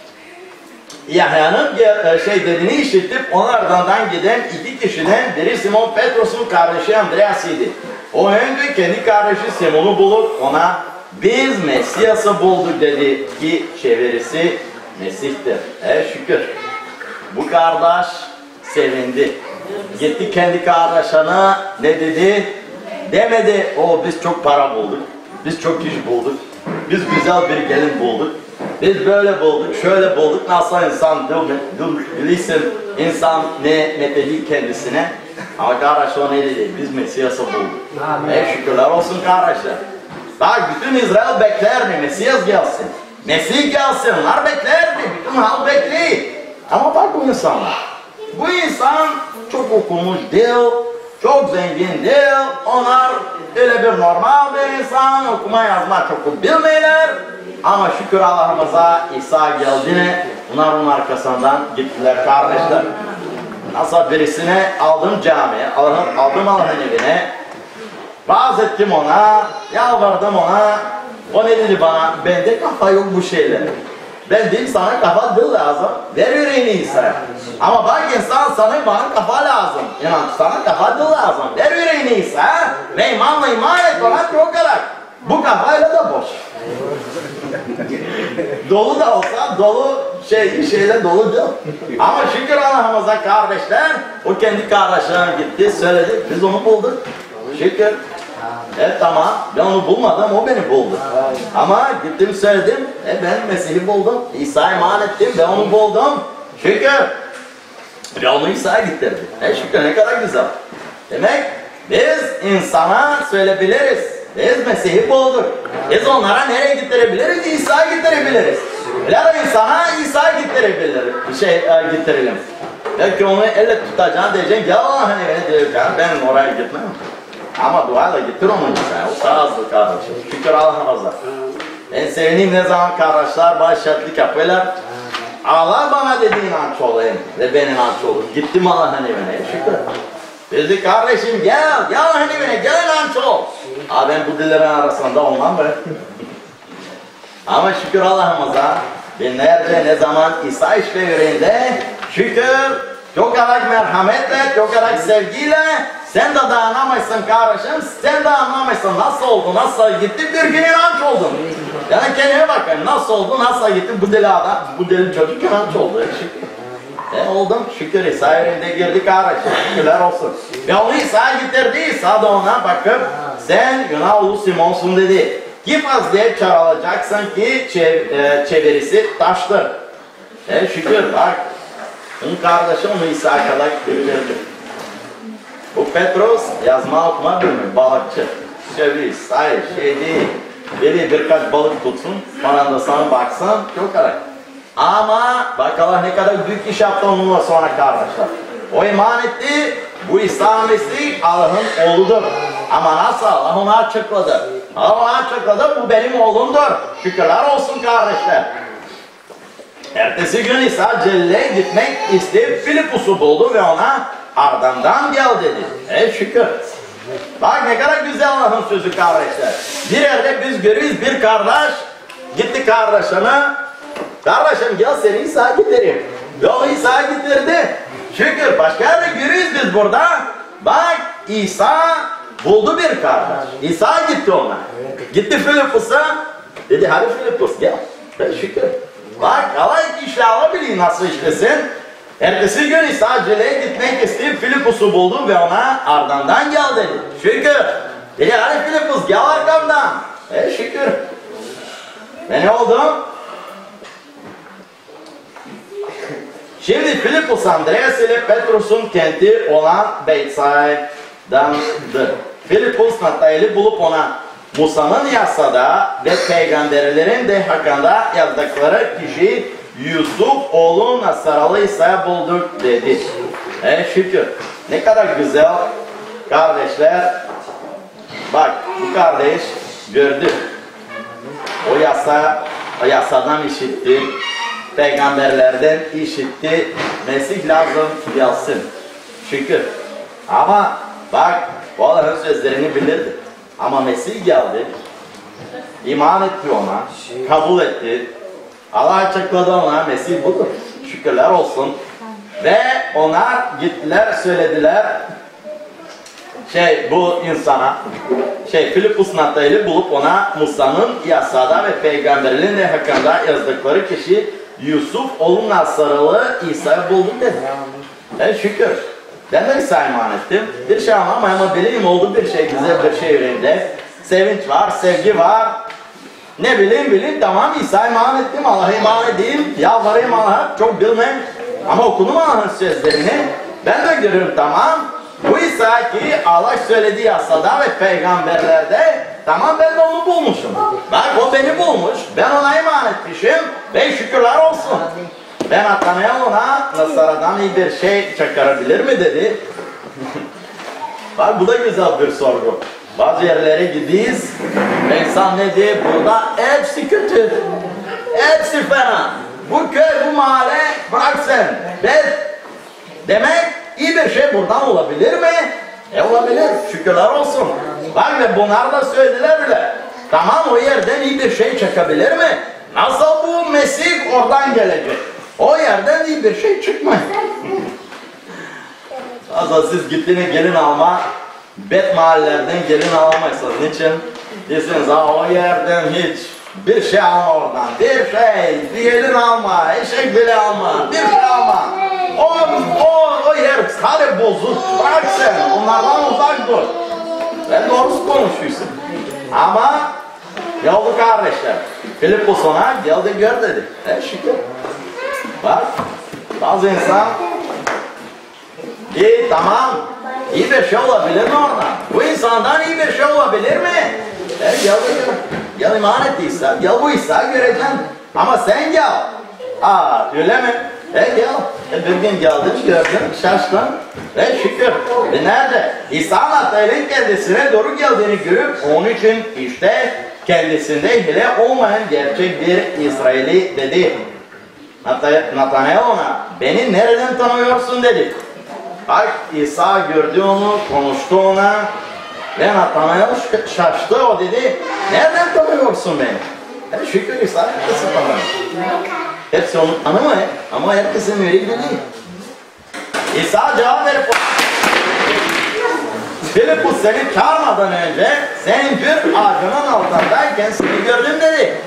Yahya'nın şey dediğini işitip onlardan giden iki kişiden biri Simon Petros'un kardeşi Andreas idi. O önce kendi kardeşi Simon'u bulup ona biz Mesih'ası bulduk dedi ki çevirisi Mesih'tir. Evet şükür. Bu kardeş sevindi. Gitti kendi kardeşine ne dedi? Demedi o biz çok para bulduk. Biz çok iş bulduk. Biz güzel bir gelin bulduk. Biz böyle bulduk, şöyle bulduk. Nasıl insan bilirsin insan ne meteli kendisine. Ama kardeş o ne dedi? Biz Mesih'ası bulduk. E şükürler olsun kardeşler. Bak bütün İsrail beklerdi Mesih gelsin. Mesih gelsin. Onlar beklerdi. Bütün halk bekliyor. Ama bak bu insanlar. Bu insan çok okumuş değil. çok zengin değil. Onlar öyle bir normal bir insan, okuma yazma çok bilmeyiler. Ama şükür Allah'ımıza İsa geldiğine bunlar onun arkasından gittiler kardeşler. Nasıl birisine aldım camiye, aldım, aldım Allah'ın evine, vaaz ettim ona, yalvardım ona. O ne dedi bana? Bende kafa yok bu şeyler. Ben dedim sana kafa dil lazım. Ver yüreğini İsa'ya. Ama bak insan sana bana kafa lazım. İnan sana kafa dil lazım. Ver yüreğini İsa'ya. Ve imanla iman et ona çok kadar. Bu kafayla da boş. Dolu da olsa dolu şey şeyle dolu değil. Ama şükür Allah'ımıza kardeşler. O kendi kardeşine gitti söyledi. Biz onu bulduk. Şükür. Evet tamam, ben onu bulmadım, o beni buldu. Ama gittim söyledim, e ben Mesih'i buldum, İsa'ya iman ettim, ben onu buldum. Şükür. Ve onu İsa'ya getirdi. E şükür ne kadar güzel. Demek biz insana söyleyebiliriz. Biz Mesih'i bulduk. Biz onlara nereye getirebiliriz? İsa'ya getirebiliriz. Ya da insana İsa'ya getirebiliriz. Şey e, getirelim. Belki onu elle tutacağını diyeceksin, gel Allah'ın evine diyeceksin, ben oraya gitmem. Ama duayla getir onu İsa'ya. O daha hızlı kardeşim. Şükür Allah'ımıza. En sevdiğim ne zaman kardeşler başlatlık yapıyorlar. Allah bana dedi inanç olayım ve ben inanç olayım. Gittim Allah'ın evine. Şükür. Dedi kardeşim gel, gel Allah'ın evine, gel inanç ol. Aa ben bu dillerin arasında olmam mı? Ama şükür Allah'ımıza. Ben nerede, ne zaman İsa işte yüreğinde. Şükür. Çok kadar merhametle, çok kadar sevgiyle. Sen de dayanamazsın kardeşim, sen de anlamazsın nasıl oldu, nasıl gitti, bir gün inanç oldun. Yani kendine bakın, nasıl oldu, nasıl gitti, bu deli adam, bu deli çocuk inanç oldu. Şükür. E oldum, şükür İsa yerinde girdi kardeşim, şükürler olsun. Ve onu İsa'ya getirdi, İsa da ona bakıp, sen Yunaoğlu Simon'sun dedi. Kifaz diye çağrılacaksın ki çev e, çevirisi taştır. E şükür bak, onun kardeşi onu İsa'ya kadar getirdi. Bu Petros yazma okuma bilmiyor, balıkçı. Şöyle sayı şey değil. Biri birkaç balık tutsun, sonra da sana baksın, çok kadar. Ama bakalım ne kadar büyük iş yaptı onunla sonra kardeşler. O iman etti, bu İsa Mesih Allah'ın oğludur. Ama nasıl? Allah onu açıkladı. Allah onu açıkladı, bu benim oğlumdur. Şükürler olsun kardeşler. Ertesi gün İsa Celle'ye gitmek isteyip Filipus'u buldu ve ona ardından gel dedi. E şükür. Bak ne kadar güzel Allah'ın sözü kardeşler. Bir yerde biz görüyoruz bir kardeş gitti kardeşine. Kardeşim gel seni İsa'ya getireyim. Ve onu İsa'ya getirdi. Şükür başka yerde görüyoruz biz burada. Bak İsa buldu bir kardeş. İsa gitti ona. Gitti Filipus'a. Dedi hadi Filipus gel. E şükür. Bak Allah işle alabilir nasıl işlesin. Ertesi gün İsa Celle'ye gitmek isteyip Filipus'u buldu ve ona ardından gel dedi. Şükür. Dedi hadi Filipus gel arkamdan. E şükür. Ve ne oldu? Şimdi Filipus Andreas ile Petrus'un kenti olan Beytsai'dandır. Filipus Natanael'i bulup ona Musa'nın yasada ve peygamberlerin de hakkında yazdıkları kişi Yusuf oğlu Nasaralı İsa'ya bulduk dedi. E şükür. Ne kadar güzel kardeşler. Bak bu kardeş gördü. O yasa, o yasadan işitti. Peygamberlerden işitti. Mesih lazım gelsin. Şükür. Ama bak bu Allah'ın sözlerini bilirdi. Ama Mesih geldi. İman etti ona. Kabul etti. Allah açıkladı ona, Mesih budur. Şükürler olsun. Ve onlar gittiler, söylediler. Şey bu insana, şey Filipus Natanael'i bulup ona Musa'nın yasada ve peygamberlerin de hakkında yazdıkları kişi Yusuf oğlu Nasaralı İsa'yı buldum dedi. E şükür. Ben de İsa'ya iman ettim. Bir şey anlamam ama bileyim oldu bir şey, güzel bir şey yüreğinde. Sevinç var, sevgi var. Ne bileyim bileyim tamam İsa'ya iman ettim, Allah'a iman edeyim, yalvarayım Allah'a, çok bilmem. Ama okudum Allah'ın sözlerini, ben de görüyorum tamam. Bu İsa ki Allah söyledi yasada ve peygamberlerde, tamam ben de onu bulmuşum. Bak o beni bulmuş, ben ona iman etmişim ve şükürler olsun. Ben Natanael ona Nasara'dan iyi bir şey çıkarabilir mi dedi. Bak bu da güzel bir sorgu. Bazı yerlere gidiyiz, insan ne diyor? Burada hepsi kötü, hepsi fena. Bu köy, bu mahalle bırak sen. Ben, demek iyi bir şey buradan olabilir mi? E olabilir, şükürler olsun. Bak ve bunlar da söylediler bile. Tamam, o yerden iyi bir şey çıkabilir mi? Nasıl bu Mesih oradan gelecek? O yerden iyi bir şey çıkmaz. Aslında siz gittiğiniz gelin alma, bet mahallelerden gelin alamayısınız. Niçin? Desiniz, ha o yerden hiç bir şey alma oradan. Bir şey, bir gelin alma, eşek bile alma, bir şey alma. O, o, o yer sadece bozuk, bırak sen, onlardan uzak dur. Ben doğrusu konuşuyorsun. Ama geldi kardeşler, Filippos ona geldi gör dedi. E şükür. Bak, bazı insan İyi, tamam. İyi bir şey olabilir mi oradan? Bu insandan iyi bir şey olabilir mi? E gel gel. Gel iman ettiysen, gel bu İsa göreceksin. Ama sen gel. Aa öyle mi? E gel. E bir gün geldin, gördün, şaştın. Ve şükür. E nerede? İsa Natay'ın kendisine doğru geldiğini görüp onun için işte kendisinde hile olmayan gerçek bir İsraili dedi. Natanael ona, beni nereden tanıyorsun dedi. Bak İsa gördü onu, konuştu ona ve Natanael şaştı, o dedi, nereden tanıyorsun beni? Yani şükür İsa herkesi tanıyor. Hepsi onu tanımıyor ama herkesin yüreği değil. İsa cevap verip, Filippos seni çağırmadan önce senin bir ağacının altındayken seni gördüm dedi.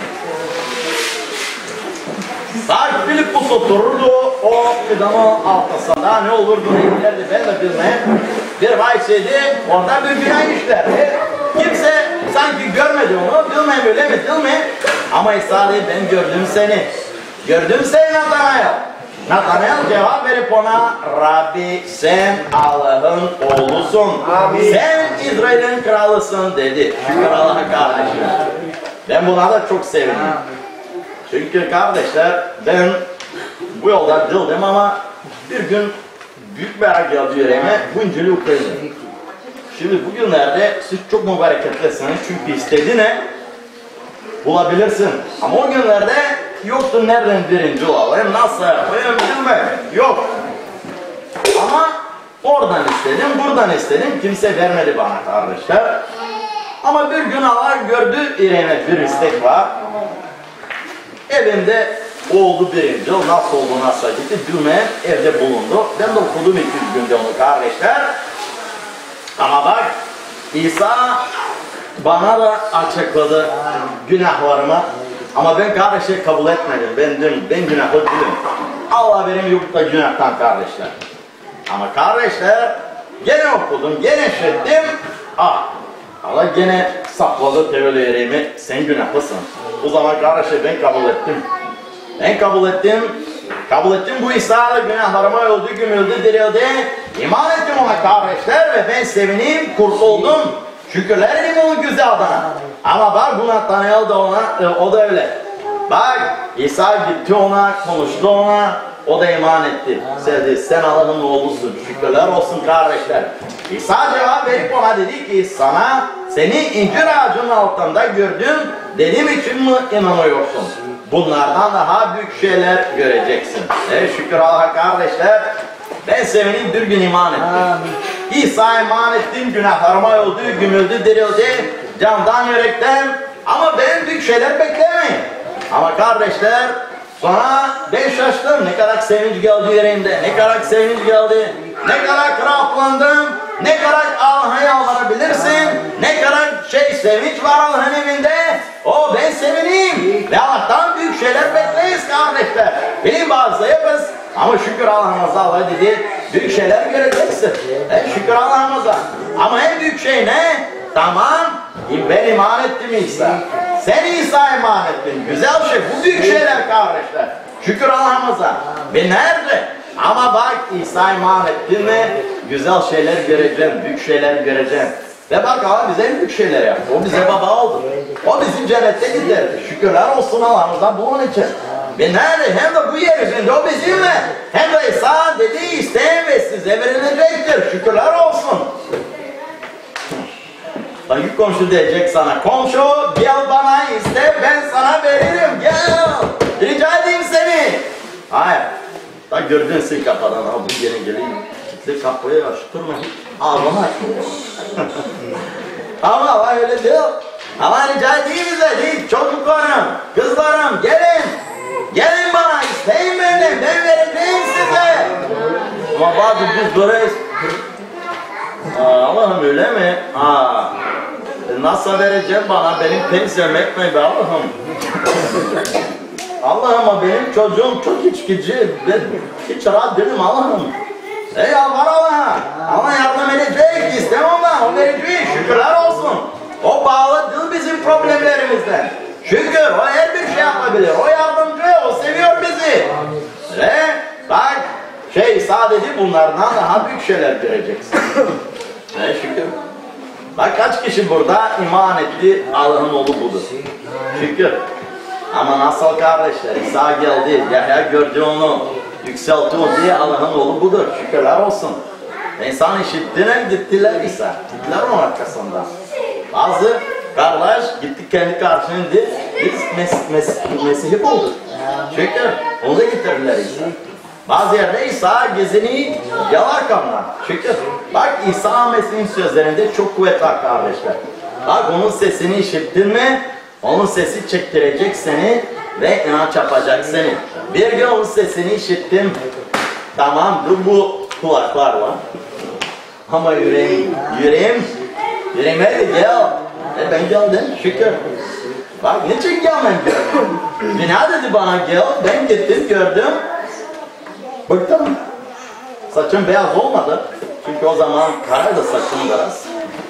Bak Filippos otururdu o fidanın altısında, ne olurdu ne giderdi ben de bilmem. Bir vaysiydi, orada bir günah işlerdi. Kimse sanki görmedi onu, bilmem öyle mi bilmem. Ama İsa dedi, ben gördüm seni. Gördüm seni Natanael. Natanael cevap verip ona, Rabbi sen Allah'ın oğlusun. Amin. Sen İsrail'in kralısın dedi. Şükür Allah'a kardeşim. Ben buna da çok sevindim. Çünkü kardeşler ben bu yolda değildim ama bir gün büyük merak geldi yüreğime, bu İncil'i okuyacağım. Şimdi bugünlerde siz çok mübareketlisiniz çünkü istediğine bulabilirsin. Ama o günlerde yoktu nereden birinci olalım, nasıl yapayım bilmem, yok. Ama oradan istedim, buradan istedim, kimse vermedi bana kardeşler. Ama bir gün Allah gördü yüreğime bir istek var. Evimde oldu birinci, nasıl oldu nasıl gitti bilmem, evde bulundu. Ben de okudum iki yüz günde onu kardeşler. Ama bak İsa bana da açıkladı günahlarımı. Ama ben kardeşleri kabul etmedim. Ben, ben, ben günahlı değilim. Allah benim yok da günahtan kardeşler. Ama kardeşler gene okudum, gene şettim. Ah, Allah gene sapladı tevhile yüreğimi. Sen günahlısın. O zaman kardeşler ben kabul ettim. Ben kabul ettim. Kabul ettim bu İsa'da günahlarıma öldü, gömüldü, dirildi. İman ettim ona kardeşler ve ben sevineyim, kurtuldum. Şükürler edeyim onun güzel adına. Ama bak bu Natanael da ona, o da öyle. Bak İsa gitti ona, konuştu ona, o da iman etti. Sen, sen Allah'ın oğlusun, şükürler olsun kardeşler. İsa cevap verip ona dedi ki sana seni incir ağacının altında gördüm, dediğim için mi inanıyorsun? Bunlardan daha büyük şeyler göreceksin. Evet şükür Allah'a kardeşler. Ben sevineyim bir gün iman ettim. İsa iman ettim, günahlarıma öldü, gömüldü, dirildi, candan yürekten. Ama ben büyük şeyler beklemeyin. Ama kardeşler sonra ben şaştım. Ne kadar sevinç geldi yüreğimde, ne kadar sevinç geldi, ne kadar rahatlandım, ne kadar Allah'a yalvarabilirsin, ne kadar şey sevinç var Allah'ın evinde. O ben sevineyim ve Allah'tan büyük şeyler bekleyiz kardeşler. Benim bazı yaparız ama şükür Allah'ımıza Allah dedi büyük şeyler göreceksin. E, şükür Allah'ımıza. Ama en büyük şey ne? Tamam ben iman ettim İsa. Sen İsa iman ettin. Güzel şey. Bu büyük şeyler kardeşler. Şükür Allah'ımıza. Ve nerede? Ama bak İsa iman ettin mi güzel şeyler göreceğim. Büyük şeyler göreceğim. Ve bak Allah bize en büyük şeyler yaptı. O bize baba oldu. O bizi cennette giderdi. Şükürler olsun Allah'ımıza bunun için. Ve nerede? Hem de bu yeryüzünde o bizimle. Hem de İsa dedi isteyin ve size verilecektir. Şükürler olsun. Sanki komşu diyecek sana, komşu gel bana iste ben sana veririm gel. Rica edeyim seni. Hayır. Bak gördün sen kapıdan, ha bu yine geleyim. Kilitli kapıyı açtırma hiç. Ağlama. Ama Allah öyle değil. Ama rica edeyim size değil. Çocuklarım, kızlarım gelin. Gelin bana isteyin benden ben vereceğim size. Ama bazı biz duruyoruz. Allah'ım öyle mi? Aa, nasıl vereceğim bana? Benim pensiyonum etmeyi be Allah'ım. Allah'ım ama benim çocuğum çok içkici. Ben hiç rahat değilim Allah'ım. Ey Allah Allah. Allah yardım edecek. İstem ondan. O verecek. Şükürler olsun. O bağlı değil bizim problemlerimizden. Şükür. O her bir şey yapabilir. O yardımcı. O seviyor bizi. Ve bak şey sadece bunlardan daha büyük şeyler göreceksin. Ne şükür. Bak kaç kişi burada iman etti, Allah'ın oğlu budur. Şükür. Ama nasıl kardeşler, İsa geldi, Yahya gördü onu, yükseltti onu diye Allah'ın oğlu budur. Şükürler olsun. İnsan işittiler, gittiler İsa. Gittiler onun arkasından. Bazı kardeş gitti kendi karşında, biz mes mes Mesih'i bulduk. Şükür. Onu da getirdiler İsa. Bazı yerde İsa gezini yalar kanlar. Şükür. Bak İsa Mesih'in sözlerinde çok kuvvet var kardeşler. Bak onun sesini işittin mi? Onun sesi çektirecek seni ve inanç yapacak seni. Bir gün onun sesini işittim. Tamam dur bu kulaklar var. Ama yüreğim, yüreğim, yüreğime de gel. E ben geldim şükür. Bak niçin gelmem gördüm. Bina dedi bana gel. Ben gittim gördüm. Bıktım. Saçım beyaz olmadı. Çünkü o zaman karaydı saçım biraz.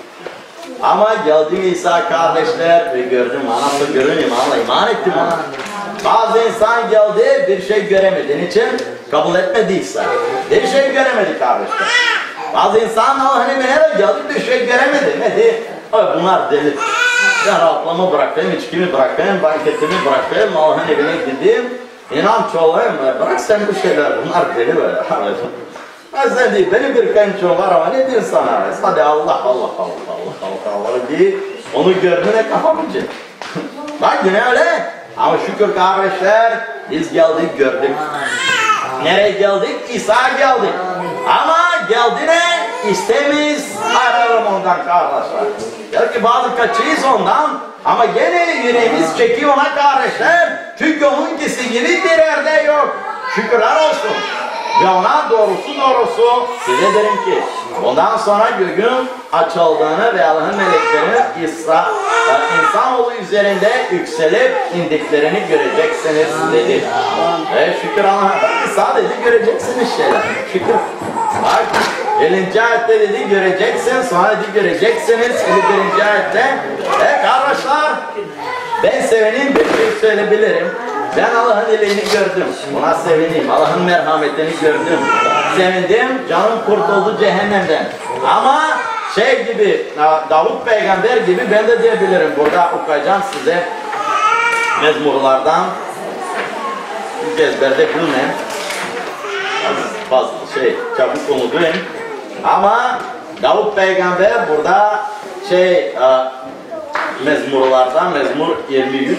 Ama geldim İsa kardeşler ve gördüm. Anasını görüneyim Allah iman ettim ona. Bazı insan geldi bir şey göremedi. Niçin? Kabul etmedi İsa. Bir şey göremedi kardeşler. Bazı insan Allah'ın emine geldi bir şey göremedi. Ne diye? Bunlar deli. Ben rahatlama bırakayım, içkimi bırakayım, banketimi bırakayım, Allah'ın evine gideyim. İnanç olayım, bırak sen bu şeyler, bunlar deli böyle kardeşim. Ben sen değil, benim bir kayınçom var ama ne diyorsun sana? Hadi Allah, Allah, Allah, Allah, Allah, Allah diye onu gördüğüne kafamayacak. Bak yine öyle. Ama şükür kardeşler, biz geldik gördük. Nereye geldik? İsa geldik. Ama geldiğine istemiz ayrılalım ondan kardeşler. Belki bazı kaçıyız ondan ama gene yüreğimiz çekiyor ona kardeşler. Çünkü onunkisi gibi bir yerde yok. Şükürler olsun. Ve ona doğrusu doğrusu size derim ki ondan sonra göğün açıldığını ve Allah'ın meleklerinin İsa, insanoğlu üzerinde yükselip indiklerini göreceksiniz dedi. Ve şükür Allah'a sadece göreceksiniz şeyler. Şükür. Bak ellinci ayette dedi göreceksin, sonra dedi göreceksiniz. elli birinci ayette ve kardeşler ben sevenin bir şey söyleyebilirim. Ben Allah'ın iyiliğini gördüm. Buna sevineyim. Allah'ın merhametini gördüm. Sevindim. Canım kurtuldu cehennemden. Ama şey gibi, Davut peygamber gibi ben de diyebilirim. Burada okuyacağım size mezmurlardan. Ezberde bilmem. Fazla şey, çabuk unutayım. Ama Davut peygamber burada şey mezmurlardan, mezmur yirmi üç.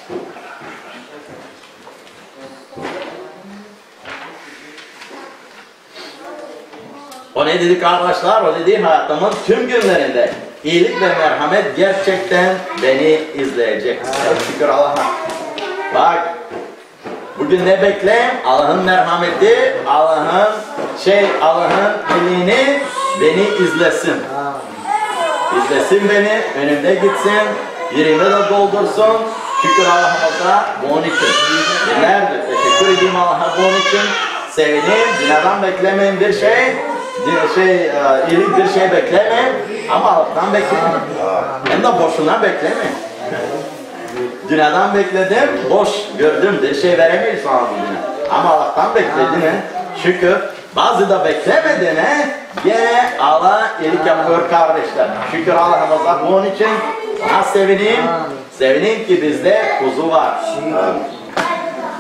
O ne dedi kardeşler? O dedi hayatımın tüm günlerinde iyilik ve merhamet gerçekten beni izleyecek. Şükür Allah'a. Bak bugün ne bekleyeyim? Allah'ın merhameti, Allah'ın şey, Allah'ın iyiliğini beni izlesin. İzlesin beni, önümde gitsin, yerime de doldursun. Şükür Allah'a bunun için. Dinlerdir. Teşekkür edeyim Allah'a bunun için. Sevineyim, dünyadan beklemeyin bir şey. şey, iyilik bir şey bekleme ama Allah'tan bekleme. Hem de boşuna bekleme. Dünyadan bekledim, boş gördüm bir şey veremeyiz sana dünya. Ama Allah'tan beklediğine şükür. Bazı da beklemediğine gene Allah iyilik yapıyor kardeşler. Şükür Allah'ımıza bunun için ona sevineyim. Sevineyim ki bizde kuzu var.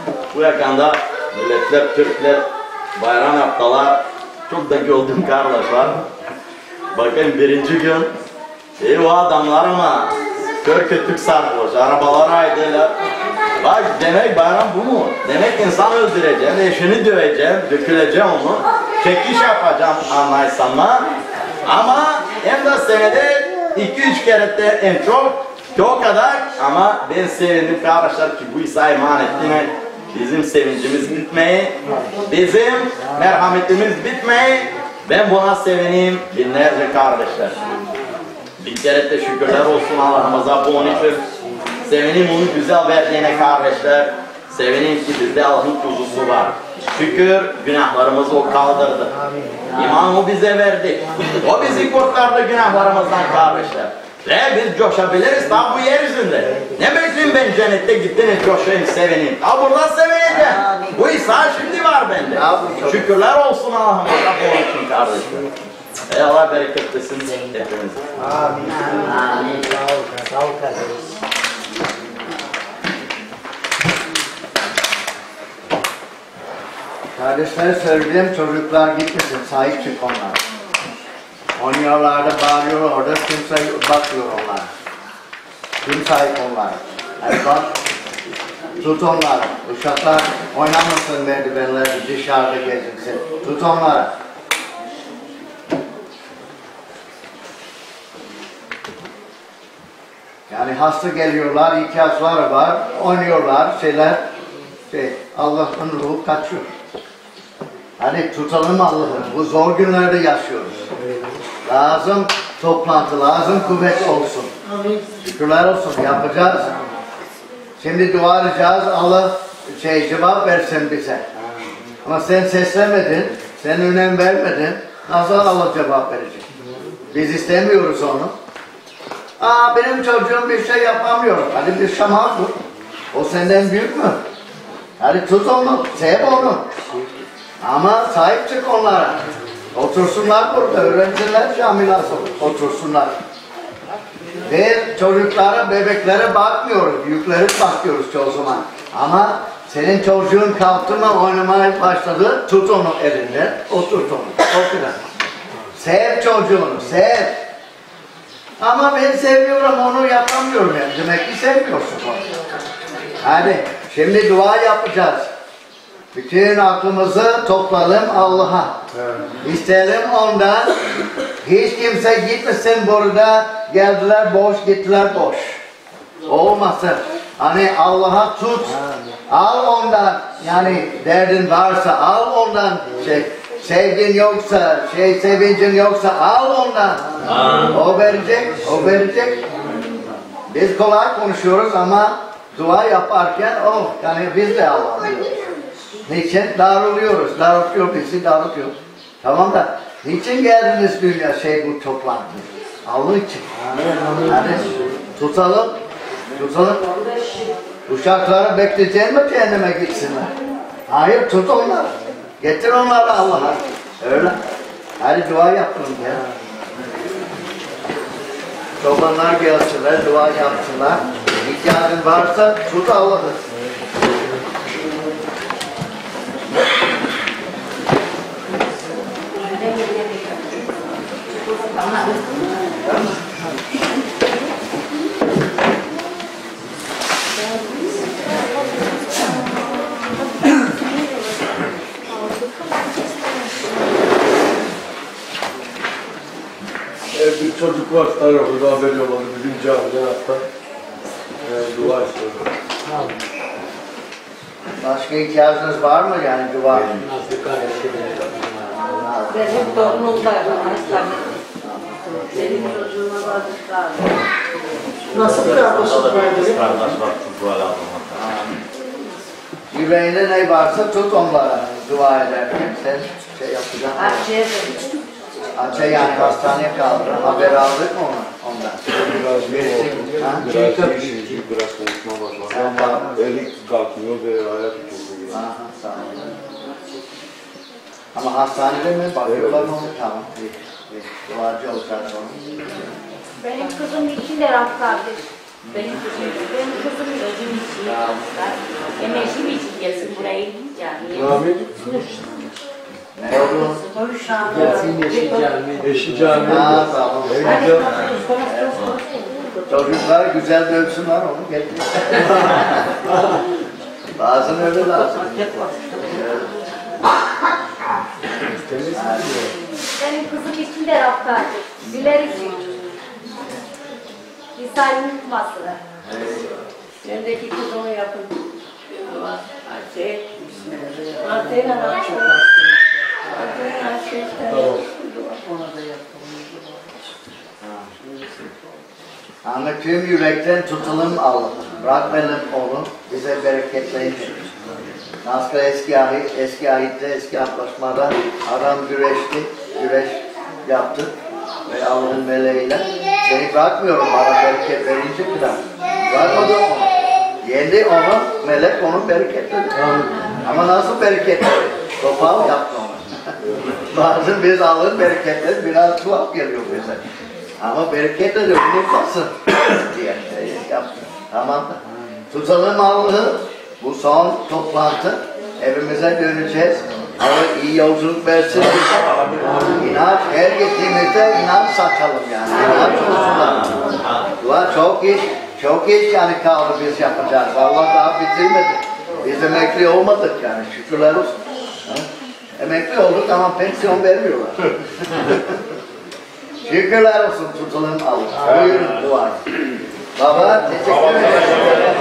Bu yakanda milletler, Türkler bayram yaptılar. Çok da gördüm kardeşler. Bakın birinci gün e, o adamlar ama kör kütük sarhoş, arabalara aydılar. Bak demek bayram bu mu? Demek insan öldüreceğim, eşini döveceğim, döküleceğim onu. Çekiş yapacağım anlaysanma. Ama hem de senede iki üç kere de en çok, çok kadar. Ama ben sevindim kardeşler ki bu İsa iman ettiğine bizim sevincimiz bitmeyi, bizim merhametimiz bitmeyi. Ben buna sevineyim binlerce kardeşler. Bir kere de şükürler olsun Allah'ımıza bu onun için. Sevineyim onu güzel verdiğine kardeşler. Sevineyim ki bizde Allah'ın kuzusu var. Şükür günahlarımızı o kaldırdı. İman o bize verdi. O bizi kurtardı günahlarımızdan kardeşler. Ve biz coşabiliriz tam bu yeryüzünde. Ne bekleyeyim ben cennette gittiniz coşayım sevineyim. Ha burada sevineceğim. Bu İsa şimdi var bende. Şükürler olsun Allah'ıma bu onun için kardeşler. Ey Allah bereketlesin hepimiz. Amin. Amin. Sağ ol. Sağ ol kardeşim. Kardeşler söyleyeyim, çocuklar gitmesin, sahip çık onlar. Oynuyorlar da bağırıyor orada, kimse bakmıyor onlar. Kim sahip onlar? Hadi bak, tut onları. Uşaklar oynamasın merdivenlerde, dışarıda gezinsin. Tut onları. Yani hasta geliyorlar, ihtiyaçları var, oynuyorlar, şeyler, şey, Allah'ın ruhu kaçıyor. Hadi tutalım Allah'ım, bu zor günlerde yaşıyoruz. Lazım toplantı, lazım kuvvet olsun. Şükürler olsun, yapacağız. Şimdi dua edeceğiz, Allah şey, cevap versin bize. Ama sen seslemedin, sen önem vermedin, nasıl Allah cevap verecek? Biz istemiyoruz onu. Aa benim çocuğum bir şey yapamıyor. Hadi bir şaman dur. O senden büyük mü? Hadi tut onu, sev onu. Ama sahip çık onlara. Otursunlar burada, öğrenciler cami nasıl otursunlar. Ve çocuklara, bebeklere bakmıyoruz, büyüklere bakıyoruz çoğu zaman. Ama senin çocuğun kalktı mı oynamaya başladı, tut onu elinden, oturt onu. Otur. Sev çocuğunu, sev. Ama ben seviyorum, onu yapamıyorum yani. Demek ki sevmiyorsun onu. Hadi, şimdi dua yapacağız. Bütün aklımızı toplayalım Allah'a. Evet. İsteyelim ondan. Hiç kimse gitmesin burada. Geldiler boş, gittiler boş. Olmasın. Hani Allah'a tut. Al ondan. Yani derdin varsa al ondan. Şey, sevgin yoksa, şey sevincin yoksa al ondan. O verecek, o verecek. Biz kolay konuşuyoruz ama dua yaparken oh yani biz de Allah'ı diyoruz. Niçin? Darılıyoruz. Darılıyor bizi, darılıyor. Tamam da niçin geldiniz dünya şey bu toplantı? Allah için. Yani tutalım, tutalım. Uşakları bekleyeceğim mi cehenneme gitsinler? Hayır, tut onları. Getir onları Allah'a. Öyle. Hadi dua yapalım ya. Çobanlar gelsinler, dua yapsınlar. İhtiyacın varsa tut Allah'ı. Bir çocuk var, orada haber yolladı. Bugün camiden hatta e, dua istiyorum. Başka ihtiyacınız var mı yani dua? Benim torunum var, senin çocuğuna vardır. Nasıl bir kardeşim var? Kardeş var, dua lazım. Yüreğinde ne varsa tut onlara dua ederken sen şey yapacaksın. Akciğer. Akça yani hastaneye kaldırın. Haber aldık mı ona, ondan? Biraz Birisi- Ha? biraz değişik, biraz konuşma başladı ama eli kalkmıyor ve ayak tutuldu. Aha, sağ ol. Ama hastanede mi bakıyorlar mı? Tamam. Bir, bir duacı olacağız onu. Benim kızım iki lira kardeş. Benim kızım, benim kızım özüm için yapmışlar. Hem eşim için gelsin buraya camiye. Ne oldu? Gelsin eşi camiye. Eşi cami. Ha, tamam. Çocuklar güzel dövsünler onu getir. Bazen öyle lazım. Benim kızım için de rafta. Güler için. İsa'nın tutması. Bendeki kızımı yapın. Ayşe, Ayşe'yle Ayşe. Ayşe'yle Ayşe. Ona da yapalım. Ahmet tüm yürekten tutalım Allah'ım. Bırakmayalım onu. Bize bereketleyin. Nasıl eski ahit, eski ahitte, eski antlaşmada adam güreşti, güreş yaptı ve Allah'ın meleğiyle seni bırakmıyorum bana bereket verince falan. Bırakmadı onu. Yendi onu, melek onu bereketledi. Ama nasıl bereketledi? Topal yaptı onu. Bazen biz Allah'ın bereketleri biraz tuhaf geliyor bize. Ama bereketledi, unutmasın diye şey yaptı. Tamam da. Tutalım Allah'ı. Bu son toplantı. Evimize döneceğiz. Allah iyi yolculuk versin bize. İnanç, her gittiğimizde inanç saçalım yani. İnanç olsunlar. Dua çok iş, çok iş yani kaldı biz yapacağız. Allah daha bitirmedi. Biz emekli olmadık yani şükürler olsun. Ha? Emekli olduk ama pensiyon vermiyorlar. Şükürler olsun tutalım Allah. Buyurun dua. Baba teşekkür ederim.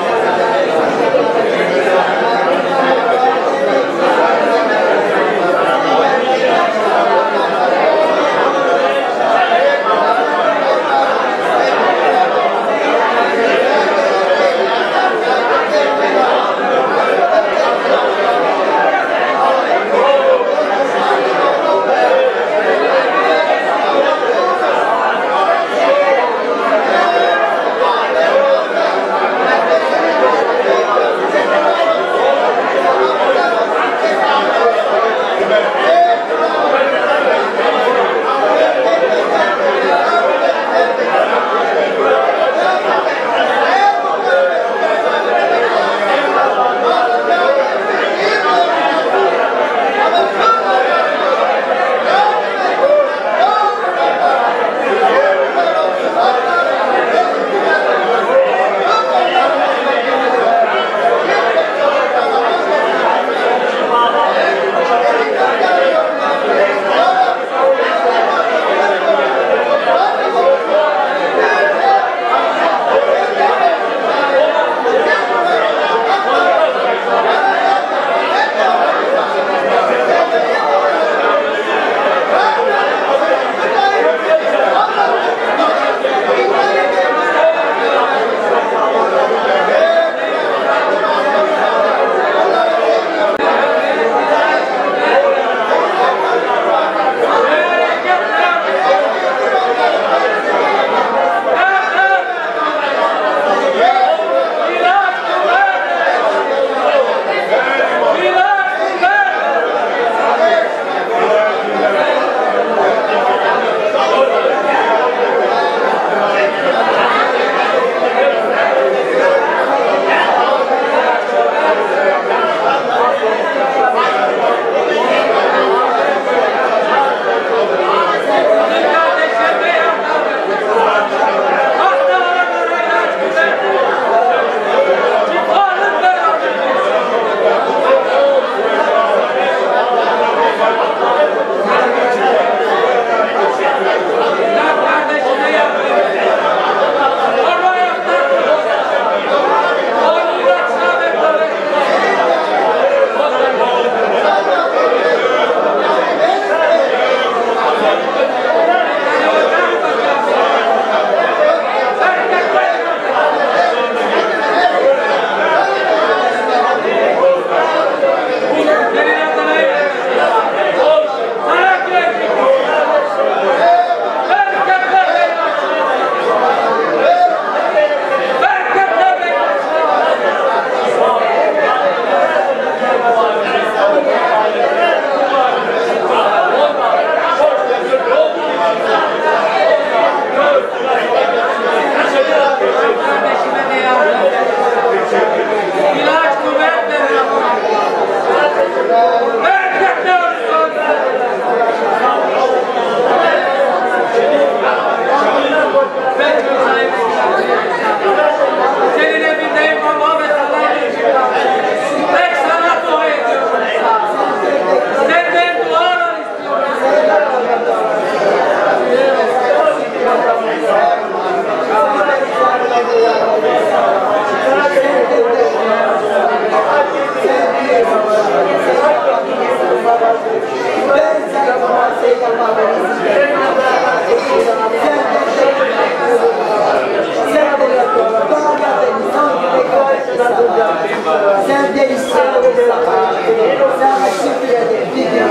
Sen de İslam'ı sana şükür ederim.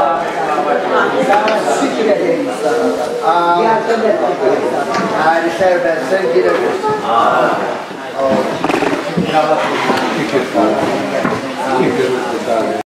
Sana şükür ederim sana. Yardım et. Yani serbestsen girebilirsin. O,